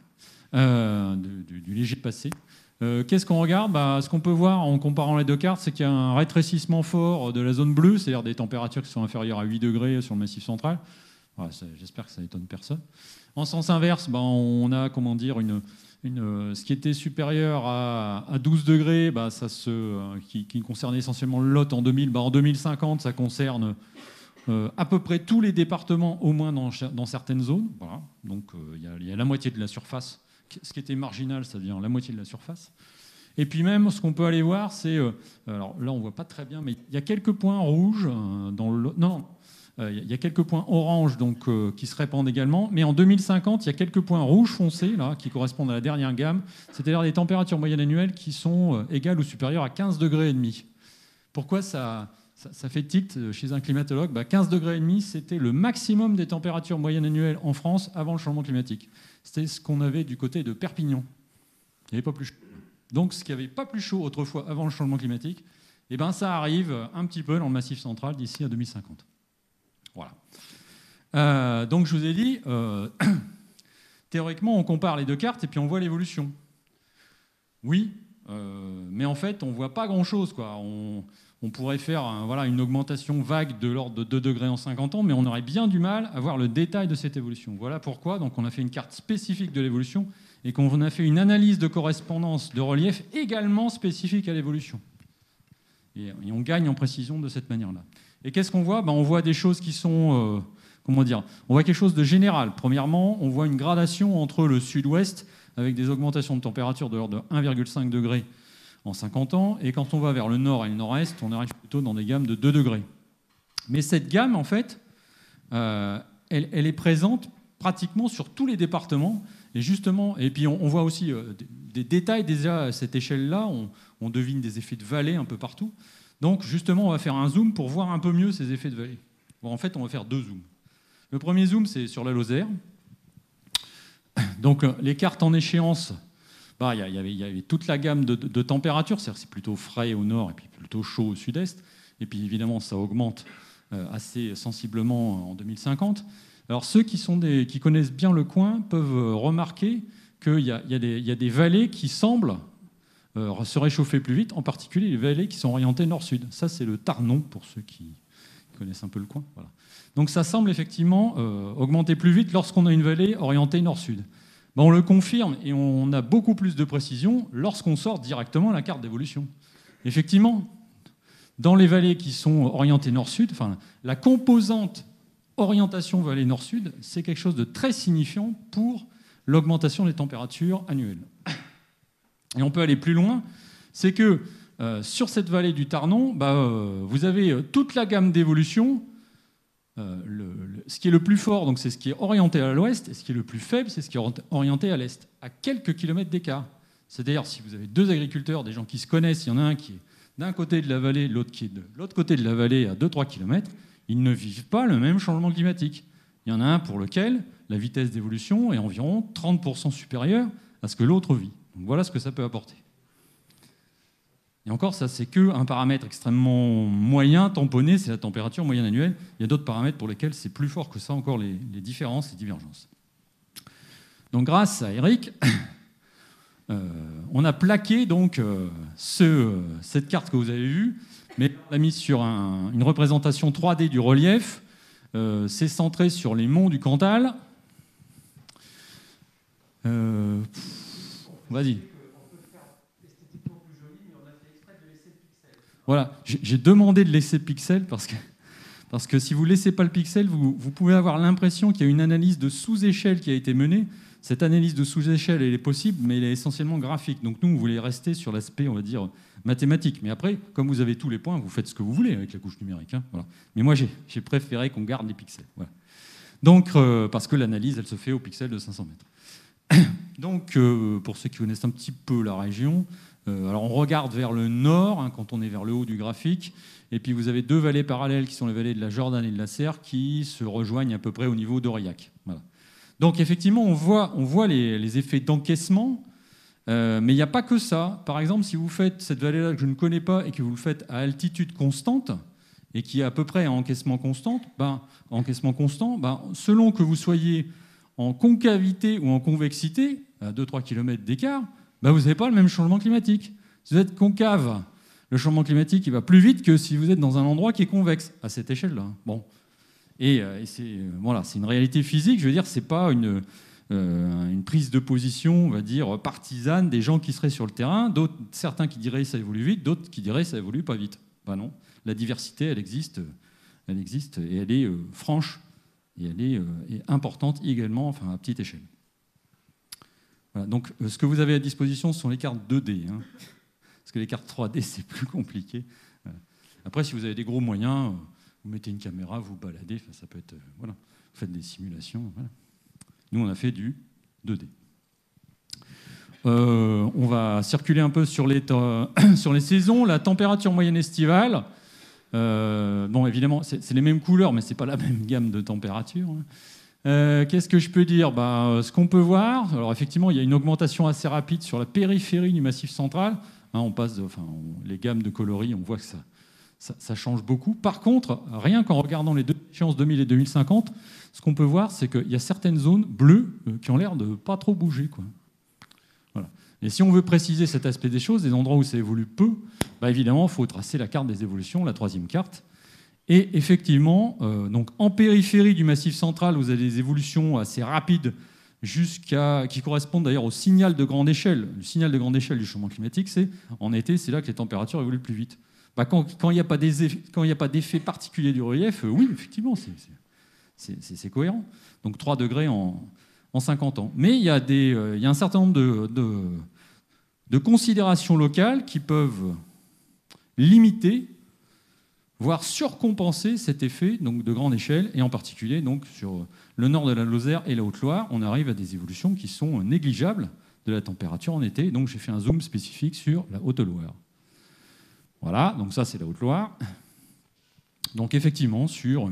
du léger passé. Qu'est-ce qu'on regarde? Ce qu'on peut voir en comparant les deux cartes, c'est qu'il y a un rétrécissement fort de la zone bleue, c'est-à-dire des températures qui sont inférieures à 8 degrés sur le Massif central. Voilà, j'espère que ça n'étonne personne. En sens inverse, on a ce qui était supérieur à 12 degrés, qui concernait essentiellement le Lot en 2000. En 2050, ça concerne à peu près tous les départements, au moins dans certaines zones. Voilà. Donc il y a la moitié de la surface. Ce qui était marginal, c'est-à-dire la moitié de la surface. Et puis même, ce qu'on peut aller voir, c'est... alors là, on ne voit pas très bien, mais il y a quelques points rouges dans le... Non, il y a quelques points oranges qui se répandent également. Mais en 2050, il y a quelques points rouges foncés, là, qui correspondent à la dernière gamme. C'est-à-dire des températures moyennes annuelles qui sont égales ou supérieures à 15,5 degrés. Pourquoi ça fait tilt chez un climatologue? 15,5 degrés, c'était le maximum des températures moyennes annuelles en France avant le changement climatique. C'était ce qu'on avait du côté de Perpignan. Il n'y avait pas plus chaud. Donc, ce qui n'avait pas plus chaud autrefois avant le changement climatique, ça arrive un petit peu dans le Massif central d'ici à 2050. Voilà. Donc, je vous ai dit, théoriquement, on compare les deux cartes et puis on voit l'évolution. Oui, mais en fait, on ne voit pas grand-chose, quoi. On pourrait faire une augmentation vague de l'ordre de 2 degrés en 50 ans, mais on aurait bien du mal à voir le détail de cette évolution. Voilà pourquoi donc, on a fait une carte spécifique de l'évolution et qu'on a fait une analyse de correspondance de relief également spécifique à l'évolution. Et on gagne en précision de cette manière-là. Et qu'est-ce qu'on voit? On voit des choses qui sont... on voit quelque chose de général. Premièrement, on voit une gradation entre le sud-ouest avec des augmentations de température de l'ordre de 1,5 degré en 50 ans, et quand on va vers le nord et le nord-est, on arrive plutôt dans des gammes de 2 degrés. Mais cette gamme, en fait, elle est présente pratiquement sur tous les départements, et justement, et puis on voit aussi des détails déjà à cette échelle-là, on devine des effets de vallée un peu partout. Donc justement, on va faire un zoom pour voir un peu mieux ces effets de vallée. Bon, en fait, on va faire 2 zooms. Le premier zoom, c'est sur la Lozère. Donc les cartes en échéance, il y avait toute la gamme de températures, c'est-à-dire c'est plutôt frais au nord et puis plutôt chaud au sud-est. Et puis évidemment, ça augmente assez sensiblement en 2050. Alors ceux qui connaissent bien le coin peuvent remarquer qu'il y a des vallées qui semblent se réchauffer plus vite, en particulier les vallées qui sont orientées nord-sud. Ça, c'est le Tarnon, pour ceux qui connaissent un peu le coin. Voilà. Donc ça semble effectivement augmenter plus vite lorsqu'on a une vallée orientée nord-sud. On le confirme et on a beaucoup plus de précision lorsqu'on sort directement la carte d'évolution. Effectivement, dans les vallées qui sont orientées nord-sud, la composante orientation vallée nord-sud, c'est quelque chose de très signifiant pour l'augmentation des températures annuelles. Et on peut aller plus loin, c'est que sur cette vallée du Tarnon, vous avez toute la gamme d'évolution. Ce qui est le plus fort, donc c'est ce qui est orienté à l'ouest, et ce qui est le plus faible, c'est ce qui est orienté à l'est, à quelques kilomètres d'écart. C'est-à-dire, si vous avez 2 agriculteurs, des gens qui se connaissent, il y en a un qui est d'un côté de la vallée, l'autre qui est de l'autre côté de la vallée à 2-3 kilomètres, ils ne vivent pas le même changement climatique. Il y en a un pour lequel la vitesse d'évolution est environ 30% supérieure à ce que l'autre vit. Donc voilà ce que ça peut apporter. Et encore, ça, c'est qu'un paramètre extrêmement moyen, tamponné, c'est la température moyenne annuelle. Il y a d'autres paramètres pour lesquels c'est plus fort que ça, encore les différences, les divergences. Donc grâce à Eric, on a plaqué donc, cette carte que vous avez vue, mais on l'a mise sur une représentation 3D du relief. C'est centré sur les monts du Cantal. Vas-y. Voilà, j'ai demandé de laisser pixel parce que si vous ne laissez pas le pixel, vous pouvez avoir l'impression qu'il y a une analyse de sous-échelle qui a été menée. Cette analyse de sous-échelle, elle est possible, mais elle est essentiellement graphique. Donc nous, on voulait rester sur l'aspect, on va dire, mathématique. Mais après, comme vous avez tous les points, vous faites ce que vous voulez avec la couche numérique. Hein, voilà. Mais moi, j'ai préféré qu'on garde les pixels. Voilà. Donc, parce que l'analyse, elle se fait au pixel de 500 mètres. Donc, pour ceux qui connaissent un petit peu la région, alors on regarde vers le nord, hein, quand on est vers le haut du graphique, et puis vous avez deux vallées parallèles qui sont les vallées de la Jordan et de la Serre qui se rejoignent à peu près au niveau d'Aurillac. Voilà. Donc effectivement, on voit les effets d'encaissement, mais il n'y a pas que ça. Par exemple, si vous faites cette vallée-là que je ne connais pas et que vous le faites à altitude constante, et qui est à peu près à encaissement constant, selon que vous soyez en concavité ou en convexité, à 2-3 km d'écart, vous n'avez pas le même changement climatique. Si vous êtes concave, le changement climatique il va plus vite que si vous êtes dans un endroit qui est convexe, à cette échelle-là. Bon. Et c'est une réalité physique, je veux dire, ce n'est pas une prise de position, on va dire, partisane des gens qui seraient sur le terrain, certains qui diraient ça évolue vite, d'autres qui diraient ça évolue pas vite. Non, la diversité, elle existe et elle est franche et elle est importante également, enfin à petite échelle. Voilà, donc ce que vous avez à disposition, ce sont les cartes 2D, hein, parce que les cartes 3D, c'est plus compliqué. Voilà. Après, si vous avez des gros moyens, vous mettez une caméra, vous baladez, ça peut être... voilà, vous faites des simulations. Voilà. Nous, on a fait du 2D. On va circuler un peu sur les saisons. La température moyenne estivale, bon, évidemment, c'est les mêmes couleurs, mais ce n'est pas la même gamme de température. Qu'est-ce que je peux dire ? Ce qu'on peut voir, alors effectivement, il y a une augmentation assez rapide sur la périphérie du Massif central. On passe, les gammes de coloris, on voit que ça change beaucoup. Par contre, rien qu'en regardant les deux échéances 2000 et 2050, ce qu'on peut voir, c'est qu'il y a certaines zones bleues qui ont l'air de ne pas trop bouger, quoi. Voilà. Et si on veut préciser cet aspect des choses, des endroits où ça évolue peu, évidemment, il faut tracer la carte des évolutions, la troisième carte. Et effectivement, donc en périphérie du Massif central, vous avez des évolutions assez rapides qui correspondent d'ailleurs au signal de grande échelle. Le signal de grande échelle du changement climatique, c'est en été, c'est là que les températures évoluent plus vite. Quand il n'y a pas d'effet particulier du relief, oui, effectivement, c'est cohérent. Donc 3 degrés en 50 ans. Mais il y a un certain nombre de considérations locales qui peuvent limiter, voire surcompenser cet effet donc, de grande échelle, et en particulier donc, sur le nord de la Lozère et la Haute-Loire, on arrive à des évolutions qui sont négligeables de la température en été. Donc j'ai fait un zoom spécifique sur la Haute-Loire. Voilà, donc ça c'est la Haute-Loire. Donc effectivement, sur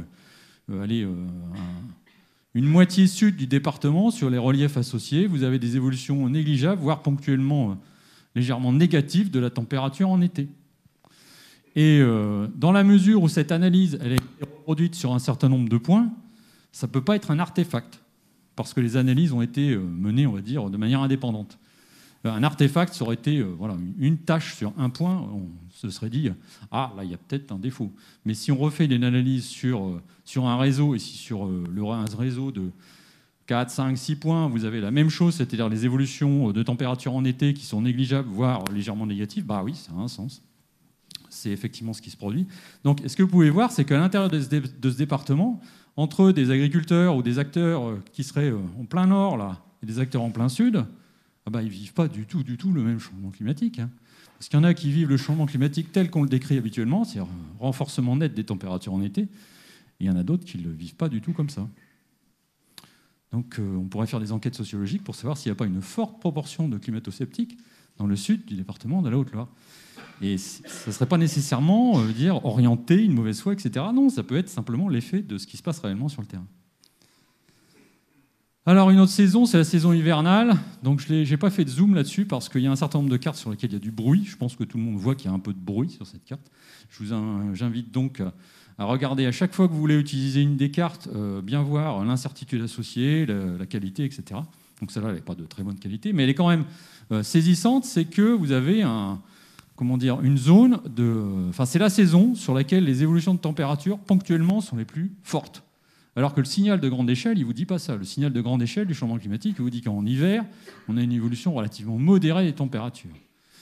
une moitié sud du département, sur les reliefs associés, vous avez des évolutions négligeables, voire ponctuellement légèrement négatives de la température en été. Et dans la mesure où cette analyse elle a été reproduite sur un certain nombre de points, ça ne peut pas être un artefact, parce que les analyses ont été menées, on va dire, de manière indépendante. Un artefact, ça aurait été une tâche sur un point, on se serait dit « Ah, là, il y a peut-être un défaut ». Mais si on refait une analyse sur un réseau, et si sur un réseau de 4, 5, 6 points, vous avez la même chose, c'est-à-dire les évolutions de température en été qui sont négligeables, voire légèrement négatives, oui, ça a un sens. C'est effectivement ce qui se produit. Donc, ce que vous pouvez voir, c'est qu'à l'intérieur de ce département, entre des agriculteurs ou des acteurs qui seraient en plein nord là, et des acteurs en plein sud, ils ne vivent pas du tout le même changement climatique. Parce qu'il y en a qui vivent le changement climatique tel qu'on le décrit habituellement, c'est-à-dire un renforcement net des températures en été, et il y en a d'autres qui ne le vivent pas du tout comme ça. Donc on pourrait faire des enquêtes sociologiques pour savoir s'il n'y a pas une forte proportion de climato-sceptiques dans le sud du département de la Haute-Loire. Et ça ne serait pas nécessairement orienter une mauvaise foi, etc. Non, ça peut être simplement l'effet de ce qui se passe réellement sur le terrain. Alors, une autre saison, c'est la saison hivernale. Donc, je n'ai pas fait de zoom là-dessus parce qu'il y a un certain nombre de cartes sur lesquelles il y a du bruit. Je pense que tout le monde voit qu'il y a un peu de bruit sur cette carte. J'invite donc à regarder à chaque fois que vous voulez utiliser une des cartes, bien voir l'incertitude associée, la qualité, etc. Donc, celle-là, elle n'est pas de très bonne qualité, mais elle est quand même saisissante. C'est que vous avez une zone c'est la saison sur laquelle les évolutions de température, ponctuellement, sont les plus fortes. Alors que le signal de grande échelle, il ne vous dit pas ça. Le signal de grande échelle du changement climatique, il vous dit qu'en hiver, on a une évolution relativement modérée des températures.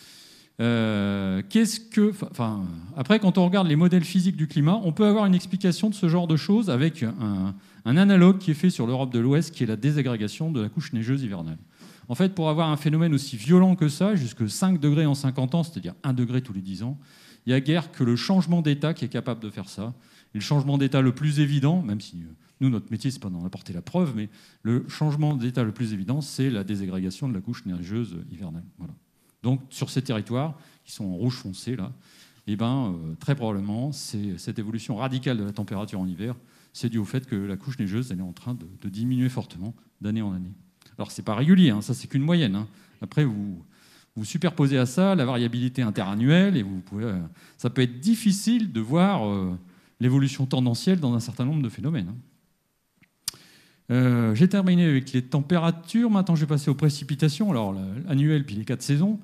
Après, quand on regarde les modèles physiques du climat, on peut avoir une explication de ce genre de choses avec un analogue qui est fait sur l'Europe de l'Ouest, qui est la désagrégation de la couche neigeuse hivernale. En fait, pour avoir un phénomène aussi violent que ça, jusque 5 degrés en 50 ans, c'est-à-dire 1 degré tous les 10 ans, il n'y a guère que le changement d'état qui est capable de faire ça. Et le changement d'état le plus évident, même si Nous, notre métier, c'est pas d'en apporter la preuve, mais le changement d'état le plus évident, c'est la désagrégation de la couche neigeuse hivernale. Voilà. Donc, sur ces territoires, qui sont en rouge foncé, là, eh ben, très probablement, cette évolution radicale de la température en hiver, c'est dû au fait que la couche neigeuse elle est en train de diminuer fortement d'année en année. Alors, c'est pas régulier, hein, ça, c'est qu'une moyenne. Hein. Après, vous superposez à ça la variabilité interannuelle, et ça peut être difficile de voir l'évolution tendancielle dans un certain nombre de phénomènes. J'ai terminé avec les températures. Maintenant, je vais passer aux précipitations. Alors, l'annuel, puis les 4 saisons.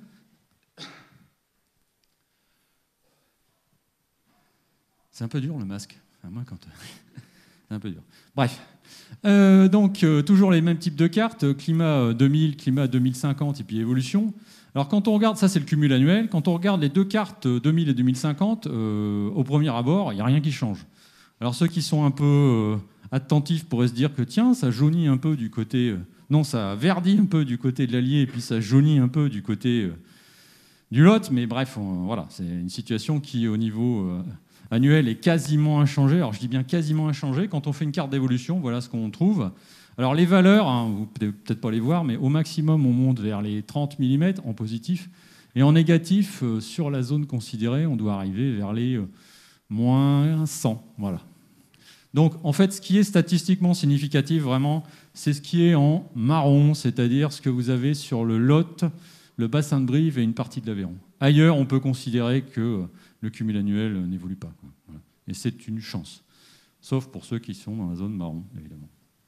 C'est un peu dur, le masque. Enfin, moi, quand... c'est un peu dur. Bref. Donc, toujours les mêmes types de cartes. Climat 2000, climat 2050, et puis évolution. Alors, quand on regarde, ça, c'est le cumul annuel. Quand on regarde les deux cartes 2000 et 2050, au premier abord, il n'y a rien qui change. Alors, ceux qui sont un peu... attentif pourrait se dire que tiens, ça jaunit un peu du côté... non, ça verdit un peu du côté de l'Allier et puis ça jaunit un peu du côté du Lot. Mais bref, voilà, c'est une situation qui, au niveau annuel, est quasiment inchangée. Alors, je dis bien quasiment inchangée. Quand on fait une carte d'évolution, voilà ce qu'on trouve. Alors, les valeurs, hein, vous ne pouvez peut-être pas les voir, mais au maximum, on monte vers les 30 mm en positif. Et en négatif, sur la zone considérée, on doit arriver vers les moins 100. Voilà. Donc, en fait, ce qui est statistiquement significatif, vraiment, c'est ce qui est en marron, c'est-à-dire ce que vous avez sur le Lot, le bassin de Brive et une partie de l'Aveyron. Ailleurs, on peut considérer que le cumul annuel n'évolue pas. Voilà. Et c'est une chance, sauf pour ceux qui sont dans la zone marron, évidemment.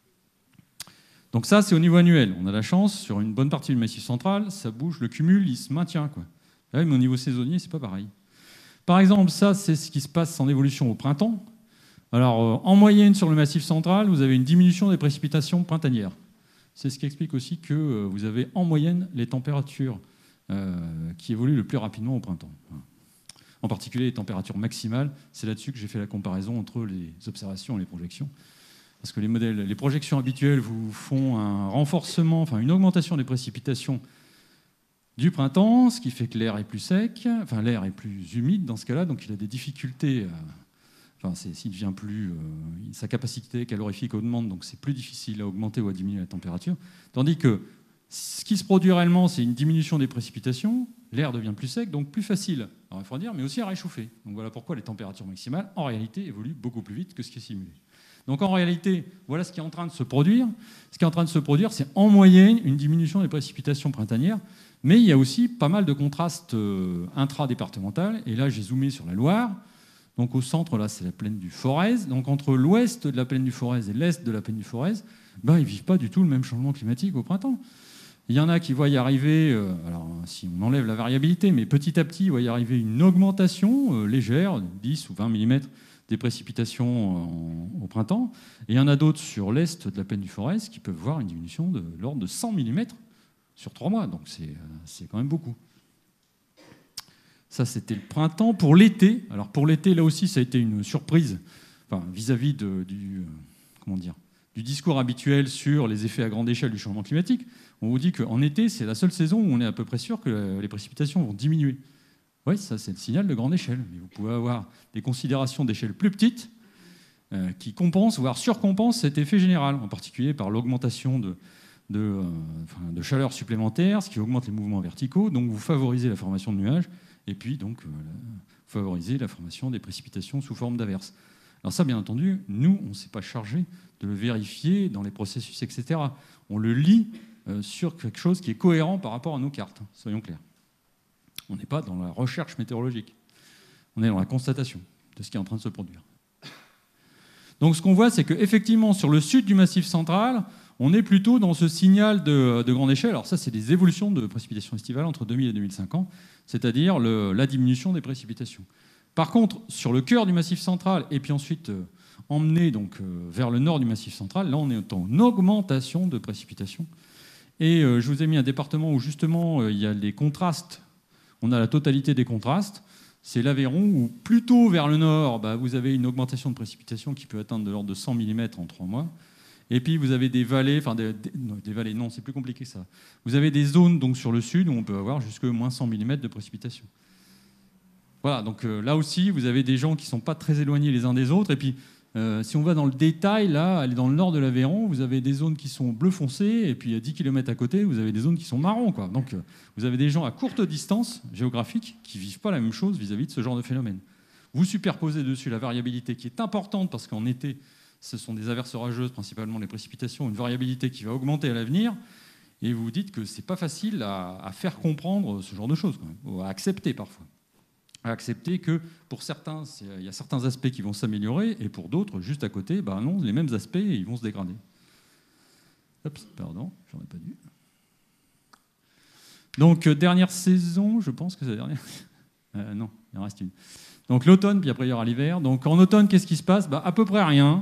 Donc ça, c'est au niveau annuel. On a la chance, sur une bonne partie du Massif central, ça bouge, le cumul, il se maintient, quoi. Mais au niveau saisonnier, c'est pas pareil. Par exemple, ça, c'est ce qui se passe en évolution au printemps. Alors, en moyenne, sur le Massif central, vous avez une diminution des précipitations printanières. C'est ce qui explique aussi que vous avez en moyenne les températures qui évoluent le plus rapidement au printemps. En particulier les températures maximales. C'est là-dessus que j'ai fait la comparaison entre les observations et les projections. Parce que les projections habituelles vous font un renforcement, enfin une augmentation des précipitations du printemps, ce qui fait que l'air est plus sec, enfin l'air est plus humide dans ce cas-là, donc il a des difficultés... s'il devient plus, sa capacité calorifique augmente, donc c'est plus difficile à augmenter ou à diminuer la température. Tandis que ce qui se produit réellement, c'est une diminution des précipitations, l'air devient plus sec, donc plus facile à refroidir, mais aussi à réchauffer. Donc voilà pourquoi les températures maximales, en réalité, évoluent beaucoup plus vite que ce qui est simulé. Donc en réalité, voilà ce qui est en train de se produire. Ce qui est en train de se produire, c'est en moyenne une diminution des précipitations printanières, mais il y a aussi pas mal de contrastes intra-départemental. Et là, j'ai zoomé sur la Loire. Donc au centre, là, c'est la plaine du Forez. Donc entre l'ouest de la plaine du Forez et l'est de la plaine du Forez, ils ne vivent pas du tout le même changement climatique au printemps. Il y en a qui voient y arriver, alors si on enlève la variabilité, mais petit à petit, il va y arriver une augmentation légère, 10 ou 20 mm des précipitations au printemps. Et il y en a d'autres sur l'est de la plaine du Forez qui peuvent voir une diminution de l'ordre de 100 mm sur 3 mois. Donc c'est quand même beaucoup. Ça, c'était le printemps. Pour l'été, alors pour l'été, là aussi, ça a été une surprise vis-à-vis du discours habituel sur les effets à grande échelle du changement climatique. On vous dit qu'en été, c'est la seule saison où on est à peu près sûr que les précipitations vont diminuer. Oui, ça, c'est le signal de grande échelle. Mais vous pouvez avoir des considérations d'échelle plus petites qui compensent, voire surcompensent cet effet général, en particulier par l'augmentation de chaleur supplémentaire, ce qui augmente les mouvements verticaux. Donc, vous favorisez la formation de nuages. Et puis, donc, favoriser la formation des précipitations sous forme d'averses. Alors ça, bien entendu, nous, on ne s'est pas chargé de le vérifier dans les processus, etc. On le lit sur quelque chose qui est cohérent par rapport à nos cartes, soyons clairs. On n'est pas dans la recherche météorologique. On est dans la constatation de ce qui est en train de se produire. Donc ce qu'on voit, c'est qu'effectivement, sur le sud du Massif central, on est plutôt dans ce signal de grande échelle. Alors ça, c'est des évolutions de précipitations estivales entre 2000 et 2050, c'est-à-dire la diminution des précipitations. Par contre, sur le cœur du Massif central, et puis ensuite emmené donc, vers le nord du Massif central, là, on est en augmentation de précipitations. Et je vous ai mis un département où, justement, il y a les contrastes. On a la totalité des contrastes. C'est l'Aveyron, où plutôt vers le nord, vous avez une augmentation de précipitations qui peut atteindre de l'ordre de 100 mm en 3 mois. Et puis vous avez des vallées, des vallées, non, c'est plus compliqué que ça. Vous avez des zones donc, sur le sud où on peut avoir jusqu'à moins 100 mm de précipitations. Voilà, donc là aussi, vous avez des gens qui ne sont pas très éloignés les uns des autres. Et puis, Si on va dans le détail, là, aller dans le nord de l'Aveyron, vous avez des zones qui sont bleu foncé, et puis à 10 km à côté, vous avez des zones qui sont marron, quoi. Donc vous avez des gens à courte distance géographique qui ne vivent pas la même chose vis-à-vis de ce genre de phénomène. Vous superposez dessus la variabilité qui est importante, parce qu'en été, ce sont des averses orageuses, principalement les précipitations, une variabilité qui va augmenter à l'avenir, et vous vous dites que ce n'est pas facile à faire comprendre ce genre de choses, quand même, ou à accepter parfois. À accepter que pour certains, il y a certains aspects qui vont s'améliorer, et pour d'autres, juste à côté, ben non, les mêmes aspects, ils vont se dégrader. Oups, pardon, j'en ai pas dû. Donc, dernière saison, je pense que c'est la dernière. Non, il en reste une. Donc l'automne, puis après il y aura l'hiver. Donc en automne, qu'est-ce qui se passe? À peu près rien.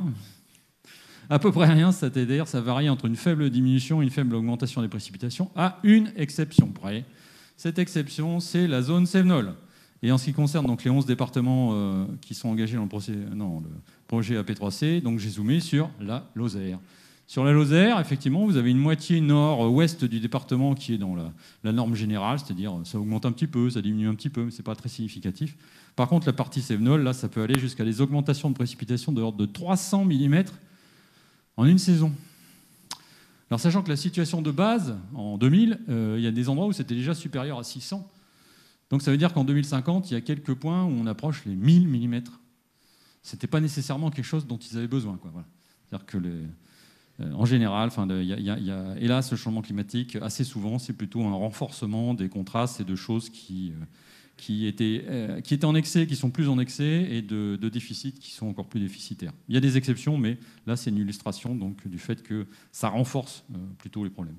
À peu près rien, c'est-à-dire ça varie entre une faible diminution et une faible augmentation des précipitations, à une exception près. Cette exception, c'est la zone Cévenol. Et en ce qui concerne donc les 11 départements qui sont engagés dans le projet AP3C, donc j'ai zoomé sur la Lozère. Sur la Lozère, effectivement, vous avez une moitié nord-ouest du département qui est dans la norme générale, c'est-à-dire ça augmente un petit peu, ça diminue un petit peu, mais ce n'est pas très significatif. Par contre, la partie Cévenol, là, ça peut aller jusqu'à des augmentations de précipitations de l'ordre de 300 mm en une saison. Alors, sachant que la situation de base, en 2000, il y a des endroits où c'était déjà supérieur à 600. Donc ça veut dire qu'en 2050, il y a quelques points où on approche les 1000 mm. Ce n'était pas nécessairement quelque chose dont ils avaient besoin, quoi. Voilà. C'est-à-dire que en général, il y a hélas le changement climatique, assez souvent, c'est plutôt un renforcement des contrastes et de choses qui étaient en excès, qui sont plus en excès, et de déficits qui sont encore plus déficitaires. Il y a des exceptions, mais là, c'est une illustration donc, du fait que ça renforce plutôt les problèmes.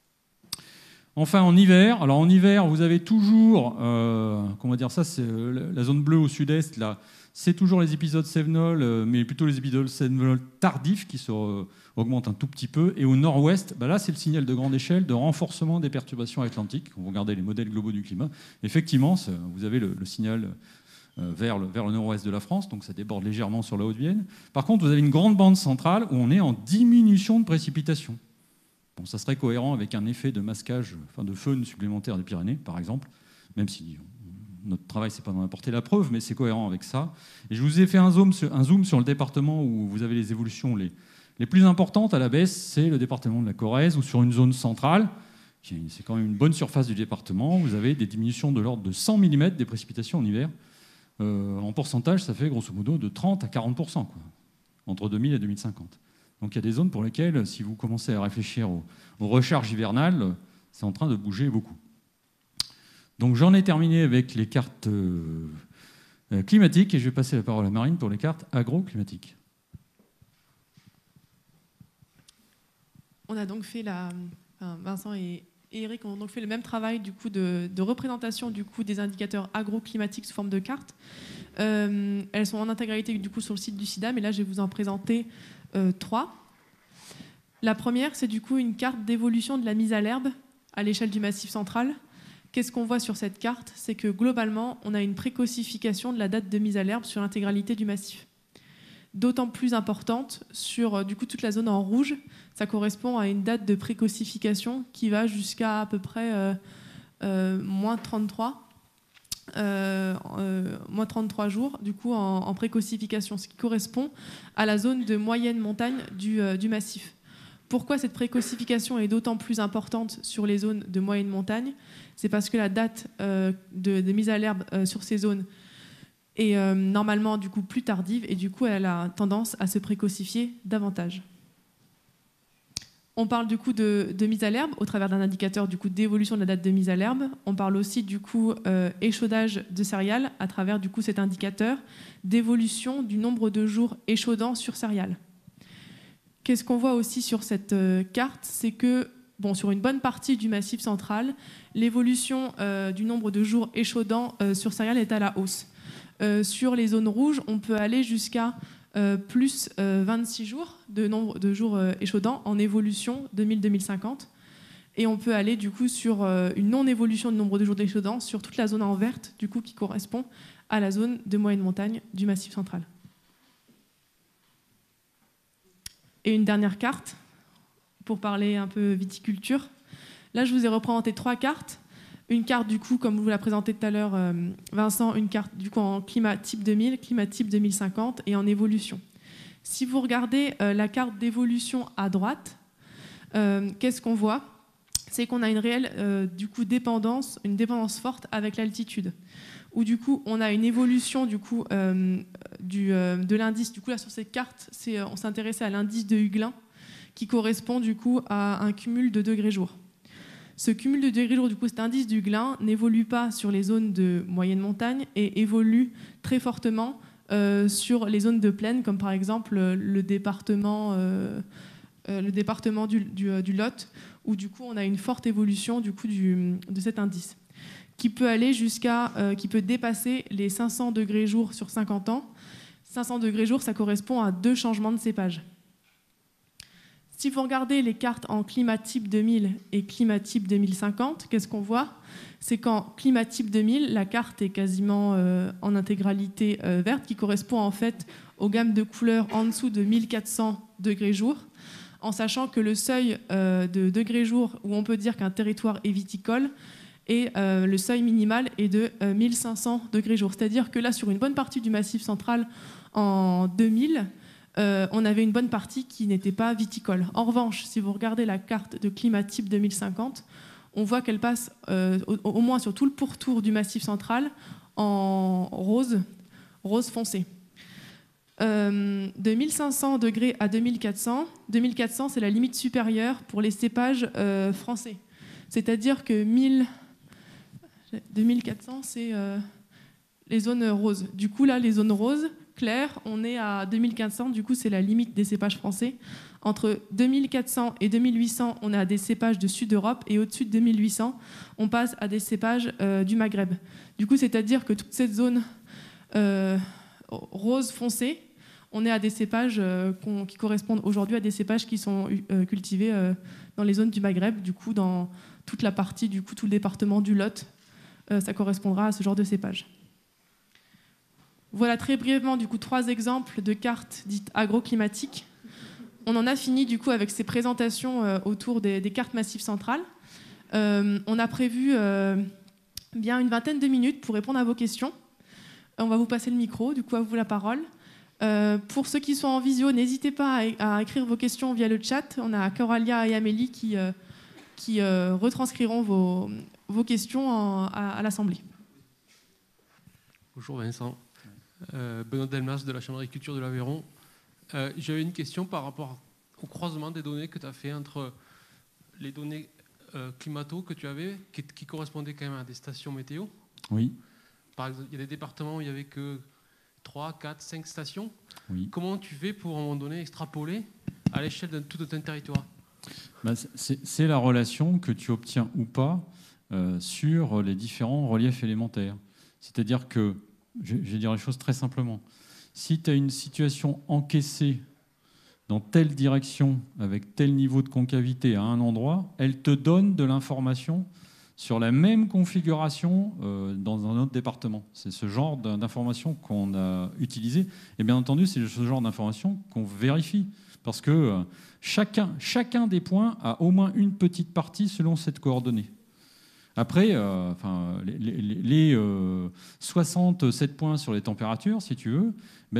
Enfin, en hiver, alors en hiver, vous avez toujours, comment dire ça, c'est la zone bleue au sud-est, là, c'est toujours les épisodes Cévenol, mais plutôt les épisodes Cévenol tardifs qui augmentent un tout petit peu. Et au nord-ouest, là, c'est le signal de grande échelle de renforcement des perturbations atlantiques. Quand vous regardez les modèles globaux du climat, effectivement, vous avez le signal vers le nord-ouest de la France, donc ça déborde légèrement sur la Haute-Vienne. Par contre, vous avez une grande bande centrale où on est en diminution de précipitations. Bon, ça serait cohérent avec un effet de masquage, de faune supplémentaire des Pyrénées, par exemple, même si notre travail, c'est pas d'en apporter la preuve, mais c'est cohérent avec ça. Et je vous ai fait un zoom sur le département où vous avez les évolutions les plus importantes à la baisse, c'est le département de la Corrèze, ou sur une zone centrale, c'est quand même une bonne surface du département, vous avez des diminutions de l'ordre de 100 mm des précipitations en hiver. En pourcentage, ça fait grosso modo de 30 à 40%, quoi, entre 2000 et 2050. Donc il y a des zones pour lesquelles, si vous commencez à réfléchir aux recharges hivernales, c'est en train de bouger beaucoup. Donc j'en ai terminé avec les cartes climatiques et je vais passer la parole à Marine pour les cartes agroclimatiques. On a donc fait Vincent et Eric ont donc fait le même travail du coup de représentation du coup des indicateurs agroclimatiques sous forme de cartes. Elles sont en intégralité du coup sur le site du SIDA, mais là je vais vous en présenter 3. La première, c'est du coup une carte d'évolution de la mise à l'herbe à l'échelle du Massif central. Qu'est-ce qu'on voit sur cette carte? C'est que globalement, on a une précocification de la date de mise à l'herbe sur l'intégralité du massif. D'autant plus importante sur du coup toute la zone en rouge. Ça correspond à une date de précocification qui va jusqu'à à peu près moins 33 jours du coup en précocification, ce qui correspond à la zone de moyenne montagne du massif. Pourquoi cette précocification est d'autant plus importante sur les zones de moyenne montagne? C'est parce que la date de mise à l'herbe sur ces zones est normalement du coup plus tardive et du coup elle a tendance à se précocifier davantage. On parle du coup de mise à l'herbe au travers d'un indicateur du coup d'évolution de la date de mise à l'herbe. On parle aussi du coup échaudage de céréales à travers du coup cet indicateur d'évolution du nombre de jours échaudants sur céréales. Qu'est-ce qu'on voit aussi sur cette carte? C'est que sur une bonne partie du Massif central, l'évolution du nombre de jours échaudants sur céréales est à la hausse. Sur les zones rouges, on peut aller jusqu'à plus 26 jours de nombre de jours échaudants en évolution 2000-2050. Et on peut aller du coup sur une non-évolution du nombre de jours échaudants sur toute la zone en verte du coup, qui correspond à la zone de moyenne montagne du Massif central. Et une dernière carte pour parler un peu viticulture. Là, je vous ai représenté 3 cartes. Une carte, du coup, comme vous l'a présenté tout à l'heure, Vincent, une carte du coup en climat type 2000, climat type 2050 et en évolution. Si vous regardez la carte d'évolution à droite, qu'est-ce qu'on voit? C'est qu'on a une réelle du coup, dépendance forte avec l'altitude. Où du coup, on a une évolution du coup, de l'indice. Du coup, là, sur cette carte, on s'intéressait à l'indice de Huglin, qui correspond du coup à un cumul de degrés jour. Ce cumul de degrés jour, du coup, cet indice d'Huglin n'évolue pas sur les zones de moyenne montagne et évolue très fortement sur les zones de plaine, comme par exemple le département du Lot, où du coup on a une forte évolution du coup de cet indice, qui peut aller qui peut dépasser les 500 degrés jour sur 50 ans. 500 degrés jour, ça correspond à 2 changements de cépage. Si vous regardez les cartes en climat type 2000 et climat type 2050, qu'est-ce qu'on voit? C'est qu'en climat type 2000, la carte est quasiment en intégralité verte, qui correspond en fait aux gammes de couleurs en dessous de 1400 degrés jour, en sachant que le seuil de degrés jour où on peut dire qu'un territoire est viticole, et le seuil minimal est de 1500 degrés jour. C'est-à-dire que là, sur une bonne partie du Massif central en 2000, on avait une bonne partie qui n'était pas viticole. En revanche, si vous regardez la carte de climat type 2050, on voit qu'elle passe au moins sur tout le pourtour du Massif central en rose foncé. De 1500 degrés à 2400, 2400 c'est la limite supérieure pour les cépages français. C'est-à-dire que 2400 c'est les zones roses. Du coup là, les zones roses claires, on est à 2400, du coup c'est la limite des cépages français. Entre 2400 et 2800, on est à des cépages de Sud-Europe, et au-dessus de 2800, on passe à des cépages du Maghreb. Du coup, c'est-à-dire que toute cette zone rose foncé, on est à des cépages qui correspondent aujourd'hui à des cépages qui sont cultivés dans les zones du Maghreb, du coup dans toute la partie, du coup tout le département du Lot, ça correspondra à ce genre de cépage. Voilà très brièvement du coup 3 exemples de cartes dites agroclimatiques. On en a fini du coup avec ces présentations autour des cartes massives centrales. On a prévu bien une vingtaine de minutes pour répondre à vos questions. On va vous passer le micro, du coup à vous la parole. Pour ceux qui sont en visio, n'hésitez pas à écrire vos questions via le chat. On a Coralia et Amélie qui retranscriront vos questions à l'Assemblée. Bonjour Vincent. Benoît Delmas de la Chambre d'agriculture de l'Aveyron. J'avais une question par rapport au croisement des données que tu as fait entre les données climato que tu avais, qui correspondaient quand même à des stations météo. Oui. Par exemple, il y a des départements où il n'y avait que 3, 4, 5 stations. Oui. Comment tu fais pour, à un moment donné, extrapoler à l'échelle de tout un territoire? C'est la relation que tu obtiens ou pas sur les différents reliefs élémentaires. C'est-à-dire que, je vais dire les choses très simplement, si tu as une situation encaissée dans telle direction, avec tel niveau de concavité à un endroit, elle te donne de l'information sur la même configuration dans un autre département. C'est ce genre d'information qu'on a utilisé. Et bien entendu, c'est ce genre d'information qu'on vérifie. Parce que chacun des points a au moins une petite partie selon cette coordonnée. Après, les 67 points sur les températures, si tu veux,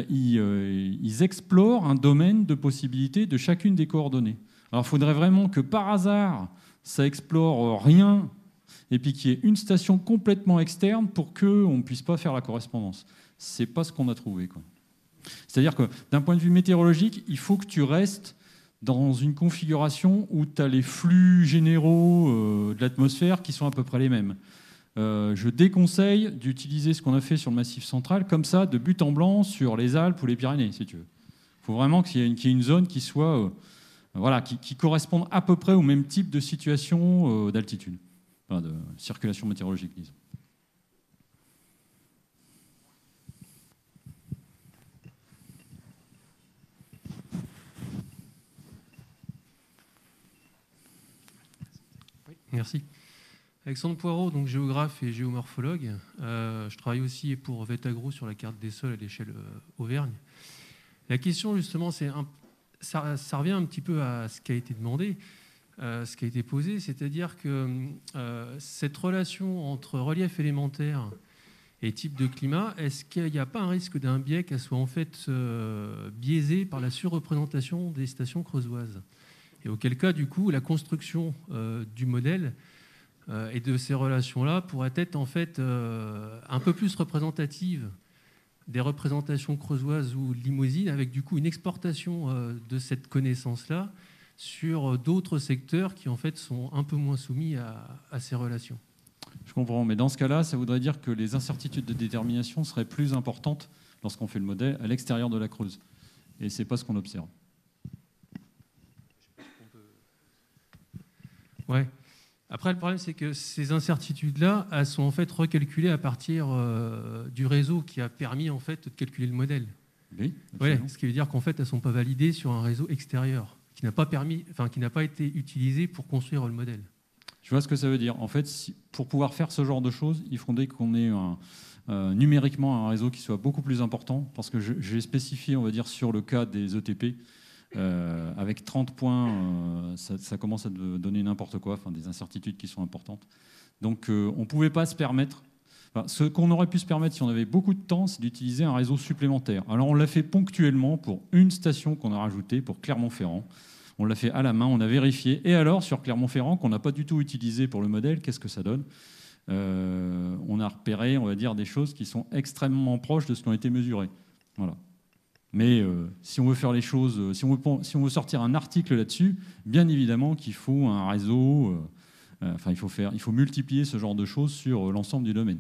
ils explorent un domaine de possibilités de chacune des coordonnées. Alors, il faudrait vraiment que par hasard, ça explore rien et puis qu'il y ait une station complètement externe pour qu'on ne puisse pas faire la correspondance. Ce n'est pas ce qu'on a trouvé, quoi. C'est-à-dire que d'un point de vue météorologique, il faut que tu restes dans une configuration où tu as les flux généraux de l'atmosphère qui sont à peu près les mêmes. Je déconseille d'utiliser ce qu'on a fait sur le Massif central comme ça, de but en blanc, sur les Alpes ou les Pyrénées, si tu veux. Il faut vraiment qu'il y ait une zone qui soit, qui corresponde à peu près au même type de situation d'altitude, enfin, de circulation météorologique, disons. Merci. Alexandre Poirot, donc géographe et géomorphologue. Je travaille aussi pour Vetagro sur la carte des sols à l'échelle Auvergne. La question, justement, ça revient un petit peu à ce qui a été demandé, ce qui a été posé, c'est-à-dire que cette relation entre relief élémentaire et type de climat, est-ce qu'il n'y a pas un risque d'un biais qu'elle soit en fait biaisée par la surreprésentation des stations creusoises? Et auquel cas, du coup, la construction du modèle et de ces relations-là pourrait être en fait un peu plus représentative des représentations creusoises ou limousines, avec du coup une exportation de cette connaissance-là sur d'autres secteurs qui en fait sont un peu moins soumis à ces relations. Je comprends, mais dans ce cas-là, ça voudrait dire que les incertitudes de détermination seraient plus importantes lorsqu'on fait le modèle à l'extérieur de la Creuse. Et ce n'est pas ce qu'on observe. Ouais. Après, le problème, c'est que ces incertitudes-là, elles sont en fait recalculées à partir du réseau qui a permis en fait de calculer le modèle. Oui, ouais, ce qui veut dire qu'en fait, elles ne sont pas validées sur un réseau extérieur qui n'a pas été utilisé pour construire le modèle. Je vois ce que ça veut dire. En fait, pour pouvoir faire ce genre de choses, il faudrait qu'on ait numériquement un réseau qui soit beaucoup plus important, parce que j'ai spécifié, on va dire, sur le cas des ETP, avec 30 points, ça commence à donner n'importe quoi, enfin, des incertitudes qui sont importantes. Donc on ne pouvait pas se permettre. Enfin, ce qu'on aurait pu se permettre si on avait beaucoup de temps, c'est d'utiliser un réseau supplémentaire. Alors on l'a fait ponctuellement pour une station qu'on a rajoutée, pour Clermont-Ferrand. On l'a fait à la main, on a vérifié. Et alors, sur Clermont-Ferrand, qu'on n'a pas du tout utilisé pour le modèle, qu'est-ce que ça donne ? On a repéré, on va dire, des choses qui sont extrêmement proches de ce qui ont été mesuré. Voilà. Mais si on veut faire les choses, si on veut sortir un article là-dessus, bien évidemment qu'il faut un réseau. Enfin, il faut multiplier ce genre de choses sur l'ensemble du domaine.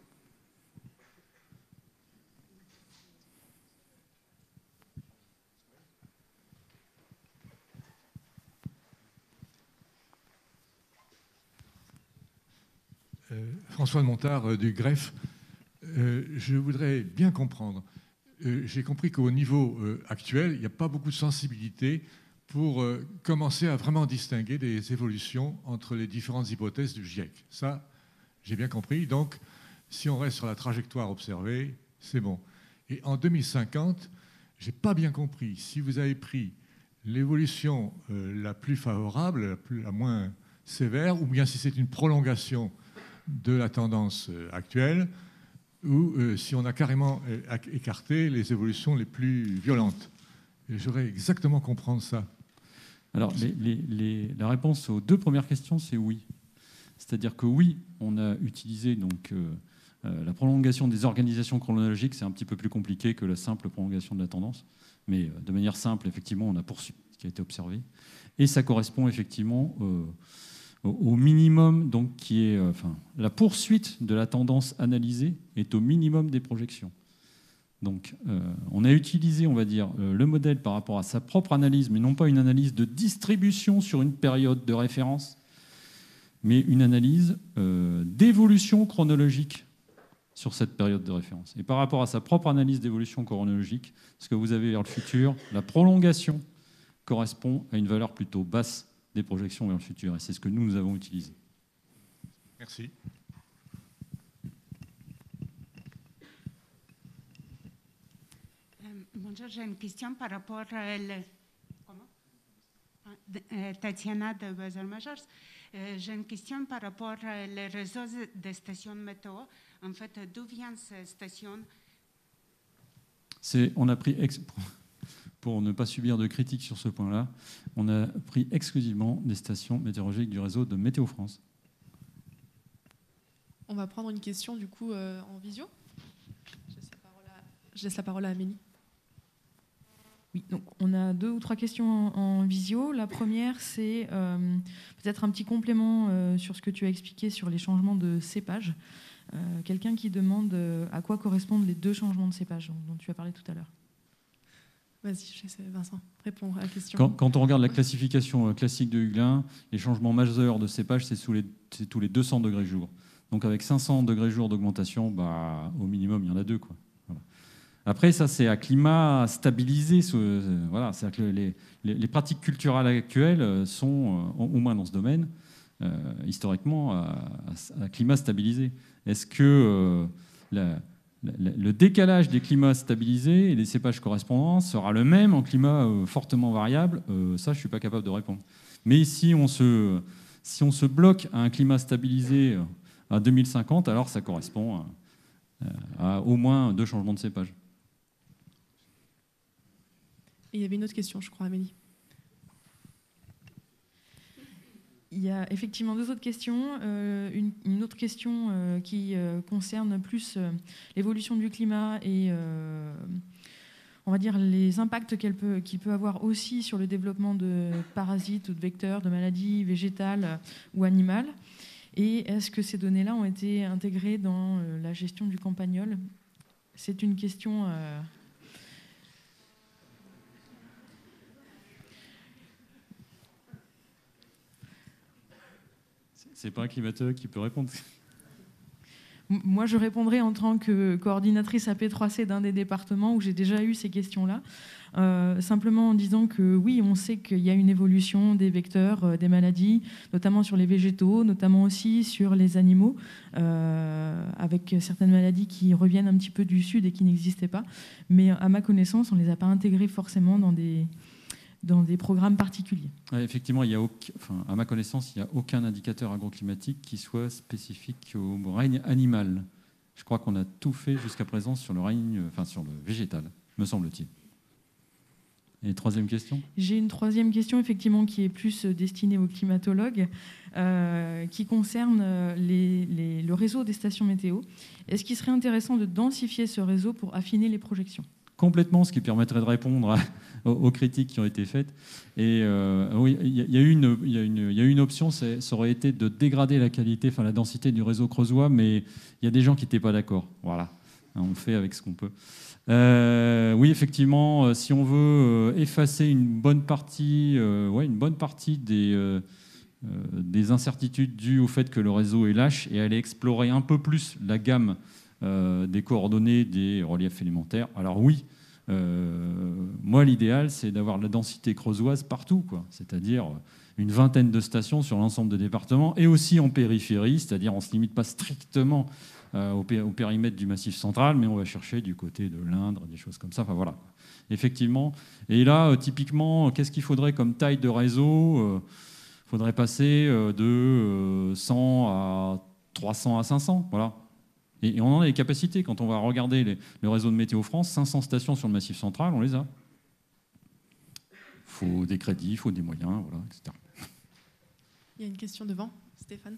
François de Montard du Greffe. Je voudrais bien comprendre. J'ai compris qu'au niveau actuel, il n'y a pas beaucoup de sensibilité pour commencer à vraiment distinguer des évolutions entre les différentes hypothèses du GIEC. Ça, j'ai bien compris. Donc, si on reste sur la trajectoire observée, c'est bon. Et en 2050, je n'ai pas bien compris si vous avez pris l'évolution la plus favorable, la moins sévère, ou bien si c'est une prolongation de la tendance actuelle, ou si on a carrément écarté les évolutions les plus violentes. Et j'aurais exactement comprendre ça. Alors, la réponse aux deux premières questions, c'est oui. C'est-à-dire que oui, on a utilisé donc, la prolongation des organisations chronologiques. C'est un petit peu plus compliqué que la simple prolongation de la tendance. Mais de manière simple, effectivement, on a poursuivi ce qui a été observé. Et ça correspond effectivement au minimum, donc, qui est, la poursuite de la tendance analysée est au minimum des projections. Donc, on a utilisé, on va dire, le modèle par rapport à sa propre analyse, mais non pas une analyse de distribution sur une période de référence, mais une analyse d'évolution chronologique sur cette période de référence. Et par rapport à sa propre analyse d'évolution chronologique, ce que vous avez vers le futur, la prolongation correspond à une valeur plutôt basse des projections vers le futur. Et c'est ce que nous avons utilisé. Merci. Bonjour, j'ai une question par rapport à Tatiana de Basel Majors. J'ai une question par rapport au réseau de stations météo. En fait, d'où viennent ces stations? On a pris, pour ne pas subir de critiques sur ce point-là, on a pris exclusivement des stations météorologiques du réseau de Météo France. On va prendre une question du coup en visio. Je laisse la parole à Amélie. Oui, donc on a 2 ou 3 questions en visio. La première, c'est peut-être un petit complément sur ce que tu as expliqué sur les changements de cépage. Quelqu'un qui demande à quoi correspondent les 2 changements de cépage dont tu as parlé tout à l'heure. Vas-y, je laisse Vincent répondre à la question. Quand on regarde la classification classique de Huglin, les changements majeurs de cépage, c'est tous les 200 degrés jour. Donc avec 500 degrés jour d'augmentation, au minimum, il y en a 2, quoi. Voilà. Après, ça, c'est à climat stabilisé. Voilà, c'est-à-dire que les pratiques culturelles actuelles sont, au moins dans ce domaine, historiquement, à climat stabilisé. Est-ce que le décalage des climats stabilisés et des cépages correspondants sera le même en climat fortement variable? Ça, je ne suis pas capable de répondre. Mais si on se bloque à un climat stabilisé à 2050, alors ça correspond à au moins 2 changements de cépage. Et il y avait une autre question, je crois, Amélie. Il y a effectivement 2 autres questions. Une autre question qui concerne plus l'évolution du climat et on va dire les impacts qu'il peut avoir aussi sur le développement de parasites ou de vecteurs, de maladies végétales ou animales. Et est-ce que ces données-là ont été intégrées dans la gestion du campagnol? C'est une question... C'est pas un climatologue qui peut répondre. Moi, je répondrai en tant que coordinatrice AP3C d'un des départements où j'ai déjà eu ces questions-là, simplement en disant que oui, on sait qu'il y a une évolution des vecteurs, des maladies, notamment sur les végétaux, notamment aussi sur les animaux, avec certaines maladies qui reviennent un petit peu du sud et qui n'existaient pas. Mais à ma connaissance, on ne les a pas intégrées forcément dans des programmes particuliers. Ouais, effectivement, à ma connaissance, il n'y a aucun indicateur agroclimatique qui soit spécifique au règne animal. Je crois qu'on a tout fait jusqu'à présent sur le végétal, me semble-t-il. Et 3e question ? J'ai une 3e question, effectivement, qui est plus destinée aux climatologues, qui concerne le réseau des stations météo. Est-ce qu'il serait intéressant de densifier ce réseau pour affiner les projections ? Complètement, ce qui permettrait de répondre aux critiques qui ont été faites. Et oui, il y a eu une option, ça aurait été de dégrader la qualité, la densité du réseau creusois, mais il y a des gens qui n'étaient pas d'accord. Voilà, on fait avec ce qu'on peut. Oui, effectivement, si on veut effacer une bonne partie des incertitudes dues au fait que le réseau est lâche et aller explorer un peu plus la gamme des coordonnées des reliefs élémentaires. Alors oui, moi l'idéal c'est d'avoir la densité creusoise partout, c'est-à-dire une vingtaine de stations sur l'ensemble des départements et aussi en périphérie, c'est-à-dire on ne se limite pas strictement au périmètre du Massif central, mais on va chercher du côté de l'Indre, des choses comme ça. Enfin voilà, effectivement. Et là, typiquement, qu'est-ce qu'il faudrait comme taille de réseau ? Il faudrait passer de 100 à 300 à 500, voilà. Et on en a les capacités. Quand on va regarder le réseau de Météo France, 500 stations sur le Massif central, on les a. Il faut des crédits, il faut des moyens, voilà, etc. Il y a une question devant, Stéphane.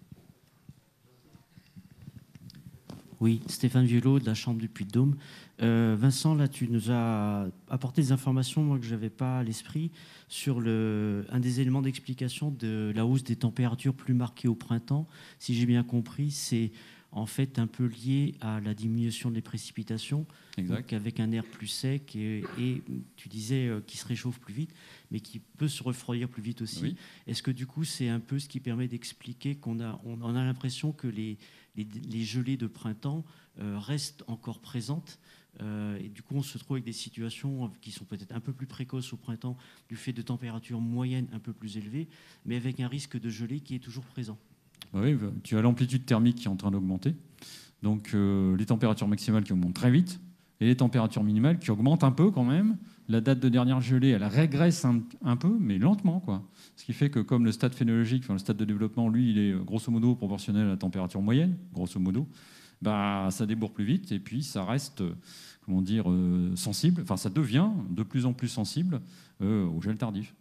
Oui, Stéphane Violot de la Chambre du Puy-de-Dôme. Vincent, là, tu nous as apporté des informations moi, que je n'avais pas à l'esprit sur un des éléments d'explication de la hausse des températures plus marquées au printemps. Si j'ai bien compris, c'est en fait un peu lié à la diminution des précipitations, donc avec un air plus sec et tu disais qui se réchauffe plus vite, mais qui peut se refroidir plus vite aussi. Oui. Est-ce que du coup c'est un peu ce qui permet d'expliquer qu'on a l'impression que les gelées de printemps restent encore présentes et du coup on se trouve avec des situations qui sont peut-être un peu plus précoces au printemps du fait de températures moyennes un peu plus élevées, mais avec un risque de gelée qui est toujours présent. Oui, tu as l'amplitude thermique qui est en train d'augmenter, donc les températures maximales qui augmentent très vite et les températures minimales qui augmentent un peu quand même. La date de dernière gelée, elle régresse un peu, mais lentement, quoi. Ce qui fait que comme le stade phénologique, le stade de développement, lui, il est grosso modo proportionnel à la température moyenne, grosso modo, ça débourre plus vite et puis ça reste, sensible. Enfin, ça devient de plus en plus sensible au gel tardif.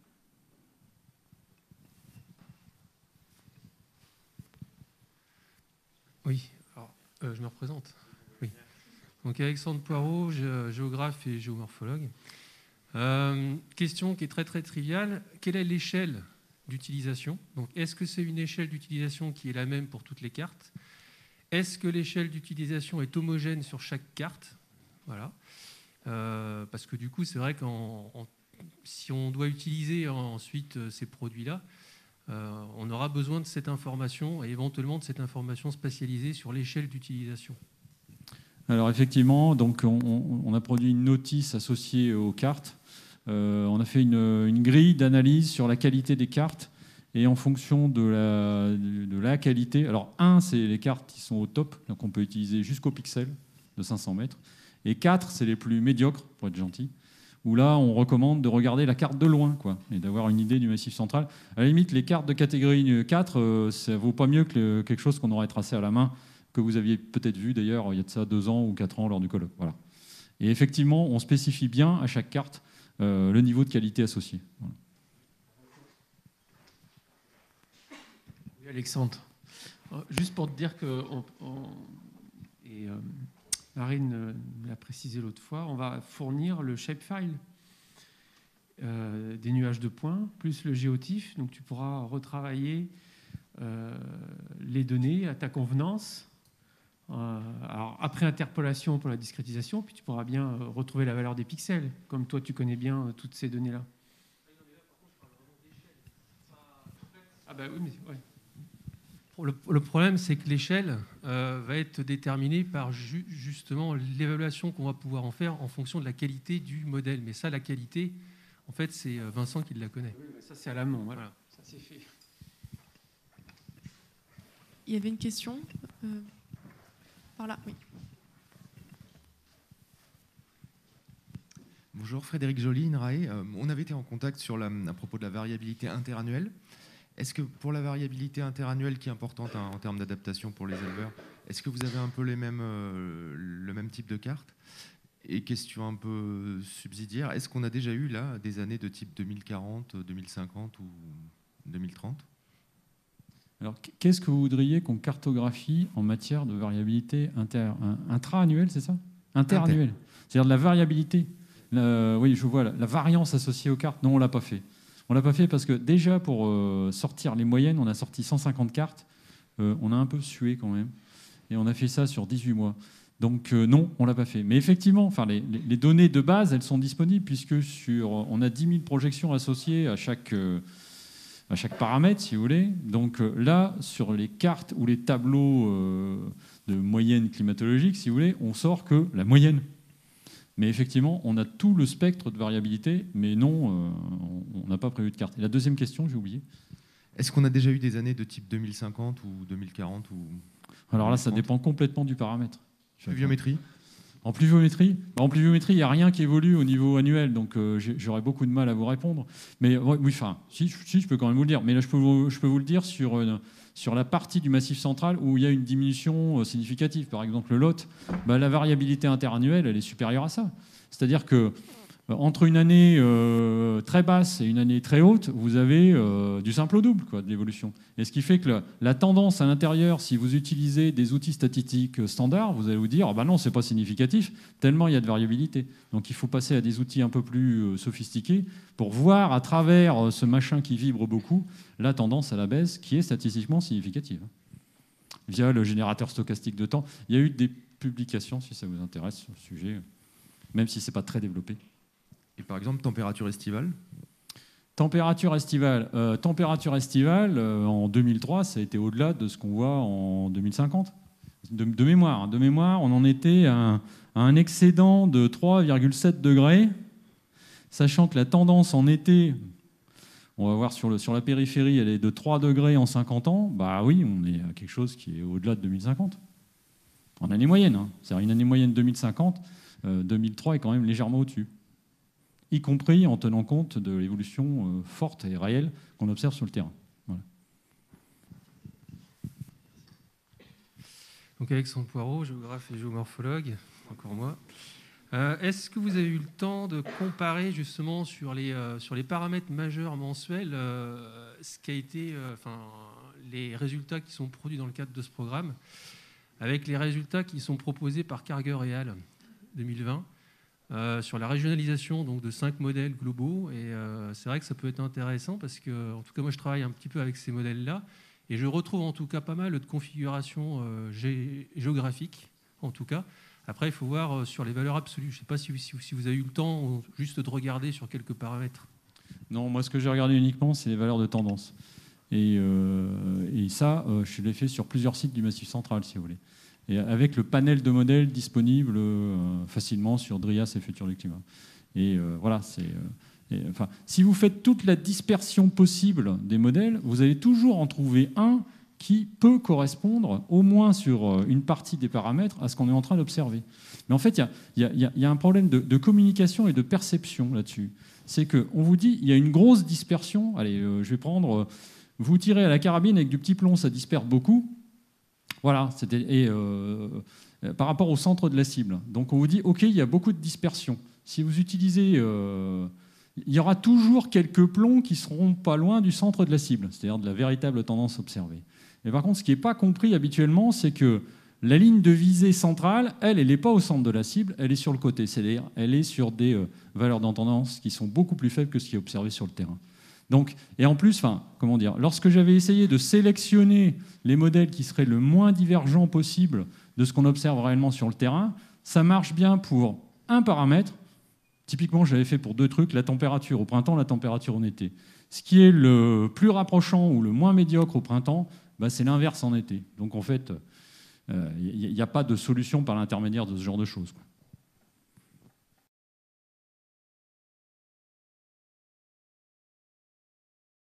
Oui, alors, je me représente. Oui. Donc Alexandre Poirot, géographe et géomorphologue. Question qui est très très triviale. Quelle est l'échelle d'utilisation ? Donc, est-ce que c'est une échelle d'utilisation qui est la même pour toutes les cartes ? Est-ce que l'échelle d'utilisation est homogène sur chaque carte ? Voilà. Parce que du coup, c'est vrai que si on doit utiliser ensuite ces produits-là, on aura besoin de cette information et éventuellement de cette information spatialisée sur l'échelle d'utilisation. Alors effectivement, donc on a produit une notice associée aux cartes. On a fait une grille d'analyse sur la qualité des cartes et en fonction de la qualité. Alors 1, c'est les cartes qui sont au top, donc on peut utiliser jusqu'au pixel de 500 mètres. Et 4, c'est les plus médiocres, pour être gentil, où là, on recommande de regarder la carte de loin, et d'avoir une idée du Massif central. À la limite, les cartes de catégorie 4, ça ne vaut pas mieux que quelque chose qu'on aurait tracé à la main que vous aviez peut-être vu d'ailleurs il y a de ça 2 ans ou 4 ans lors du colloque. Voilà. Et effectivement, on spécifie bien à chaque carte le niveau de qualité associé. Voilà. Oui, Alexandre. Juste pour te dire que, Marine l'a précisé l'autre fois, on va fournir le shapefile des nuages de points, plus le géotif. Donc tu pourras retravailler les données à ta convenance. Alors, après interpolation pour la discrétisation, puis tu pourras bien retrouver la valeur des pixels, comme toi tu connais bien toutes ces données-là. Ah bah oui, mais ouais. Le problème, c'est que l'échelle va être déterminée par justement l'évaluation qu'on va pouvoir en faire en fonction de la qualité du modèle. Mais ça, la qualité, en fait, c'est Vincent qui la connaît. Oui, ça, c'est à l'amont. Voilà. Ça, c'est fait. Il y avait une question par là, oui. Bonjour, Frédéric Joly, INRAE. On avait été en contact à propos de la variabilité interannuelle. Est-ce que pour la variabilité interannuelle qui est importante en termes d'adaptation pour les éleveurs, est-ce que vous avez un peu le même type de carte? Et question un peu subsidiaire, est-ce qu'on a déjà eu là des années de type 2040, 2050 ou 2030? Alors, qu'est-ce que vous voudriez qu'on cartographie en matière de variabilité intra-annuelle, c'est ça? Interannuelle. C'est-à-dire de la variabilité. Oui, je vois la variance associée aux cartes. Non, on ne l'a pas fait. On ne l'a pas fait parce que déjà, pour sortir les moyennes, on a sorti 150 cartes. On a un peu sué quand même. Et on a fait ça sur 18 mois. Donc non, on ne l'a pas fait. Mais effectivement, enfin, les données de base, elles sont disponibles puisque on a 10 000 projections associées à chaque paramètre, si vous voulez. Donc là, sur les cartes ou les tableaux de moyenne climatologique, si vous voulez, on sort que la moyenne. Mais effectivement, on a tout le spectre de variabilité, mais non, on n'a pas prévu de carte. Et la deuxième question, j'ai oublié. Est-ce qu'on a déjà eu des années de type 2050 ou 2040 ou... Alors là, ça dépend complètement du paramètre. Pluviométrie? En pluviométrie, il n'y a rien qui évolue au niveau annuel, donc j'aurais beaucoup de mal à vous répondre. Mais oui, enfin, si, je peux quand même vous le dire. Mais là, je peux vous le dire sur la partie du Massif central où il y a une diminution significative. Par exemple, le Lot, la variabilité interannuelle, elle est supérieure à ça. C'est-à-dire que entre une année très basse et une année très haute, vous avez du simple au double de l'évolution. Et ce qui fait que la tendance à l'intérieur, si vous utilisez des outils statistiques standards, vous allez vous dire non, c'est pas significatif, tellement il y a de variabilité. Donc il faut passer à des outils un peu plus sophistiqués pour voir à travers ce machin qui vibre beaucoup la tendance à la baisse qui est statistiquement significative. Via le générateur stochastique de temps. Il y a eu des publications, si ça vous intéresse, sur le sujet, même si c'est pas très développé. Et par exemple, température estivale? Température estivale, en 2003, ça a été au-delà de ce qu'on voit en 2050. De mémoire, on en était à un excédent de 3,7 degrés, sachant que la tendance en été, on va voir sur la périphérie, elle est de 3 degrés en 50 ans. Bah oui, on est à quelque chose qui est au-delà de 2050. En année moyenne, c'est-à-dire une année moyenne 2050, 2003 est quand même légèrement au-dessus, y compris en tenant compte de l'évolution forte et réelle qu'on observe sur le terrain. Voilà. Donc Alexandre Poirot, géographe et géomorphologue, encore moi. Est-ce que vous avez eu le temps de comparer justement sur les paramètres majeurs mensuels ce qui a été, les résultats qui sont produits dans le cadre de ce programme avec les résultats qui sont proposés par Karger et Al 2020 sur la régionalisation donc, de 5 modèles globaux. Et c'est vrai que ça peut être intéressant parce que, en tout cas, moi, je travaille un petit peu avec ces modèles-là et je retrouve en tout cas pas mal de configurations géographiques, en tout cas. Après, il faut voir sur les valeurs absolues. Je ne sais pas si vous avez eu le temps juste de regarder sur quelques paramètres. Non, moi, ce que j'ai regardé uniquement, c'est les valeurs de tendance. Et ça, je l'ai fait sur plusieurs sites du Massif central, si vous voulez. Et avec le panel de modèles disponible facilement sur Drias et Futur du climat. Et voilà, si vous faites toute la dispersion possible des modèles, vous allez toujours en trouver un qui peut correspondre, au moins sur une partie des paramètres, à ce qu'on est en train d'observer. Mais en fait, il y a un problème de communication et de perception là-dessus. C'est qu'on vous dit, il y a une grosse dispersion. Allez, je vais prendre... Vous tirez à la carabine avec du petit plomb, ça disperse beaucoup. Voilà, par rapport au centre de la cible. Donc on vous dit, OK, il y a beaucoup de dispersion. Si vous utilisez... il y aura toujours quelques plombs qui seront pas loin du centre de la cible, c'est-à-dire de la véritable tendance observée. Mais par contre, ce qui n'est pas compris habituellement, c'est que la ligne de visée centrale, elle n'est pas au centre de la cible, elle est sur le côté. C'est-à-dire, elle est sur des valeurs d'entendance qui sont beaucoup plus faibles que ce qui est observé sur le terrain. Donc, et en plus, lorsque j'avais essayé de sélectionner les modèles qui seraient le moins divergents possible de ce qu'on observe réellement sur le terrain, ça marche bien pour un paramètre. Typiquement, j'avais fait pour 2 trucs, la température au printemps, la température en été. Ce qui est le plus rapprochant ou le moins médiocre au printemps, c'est l'inverse en été. Donc en fait, il n'y a pas de solution par l'intermédiaire de ce genre de choses, quoi.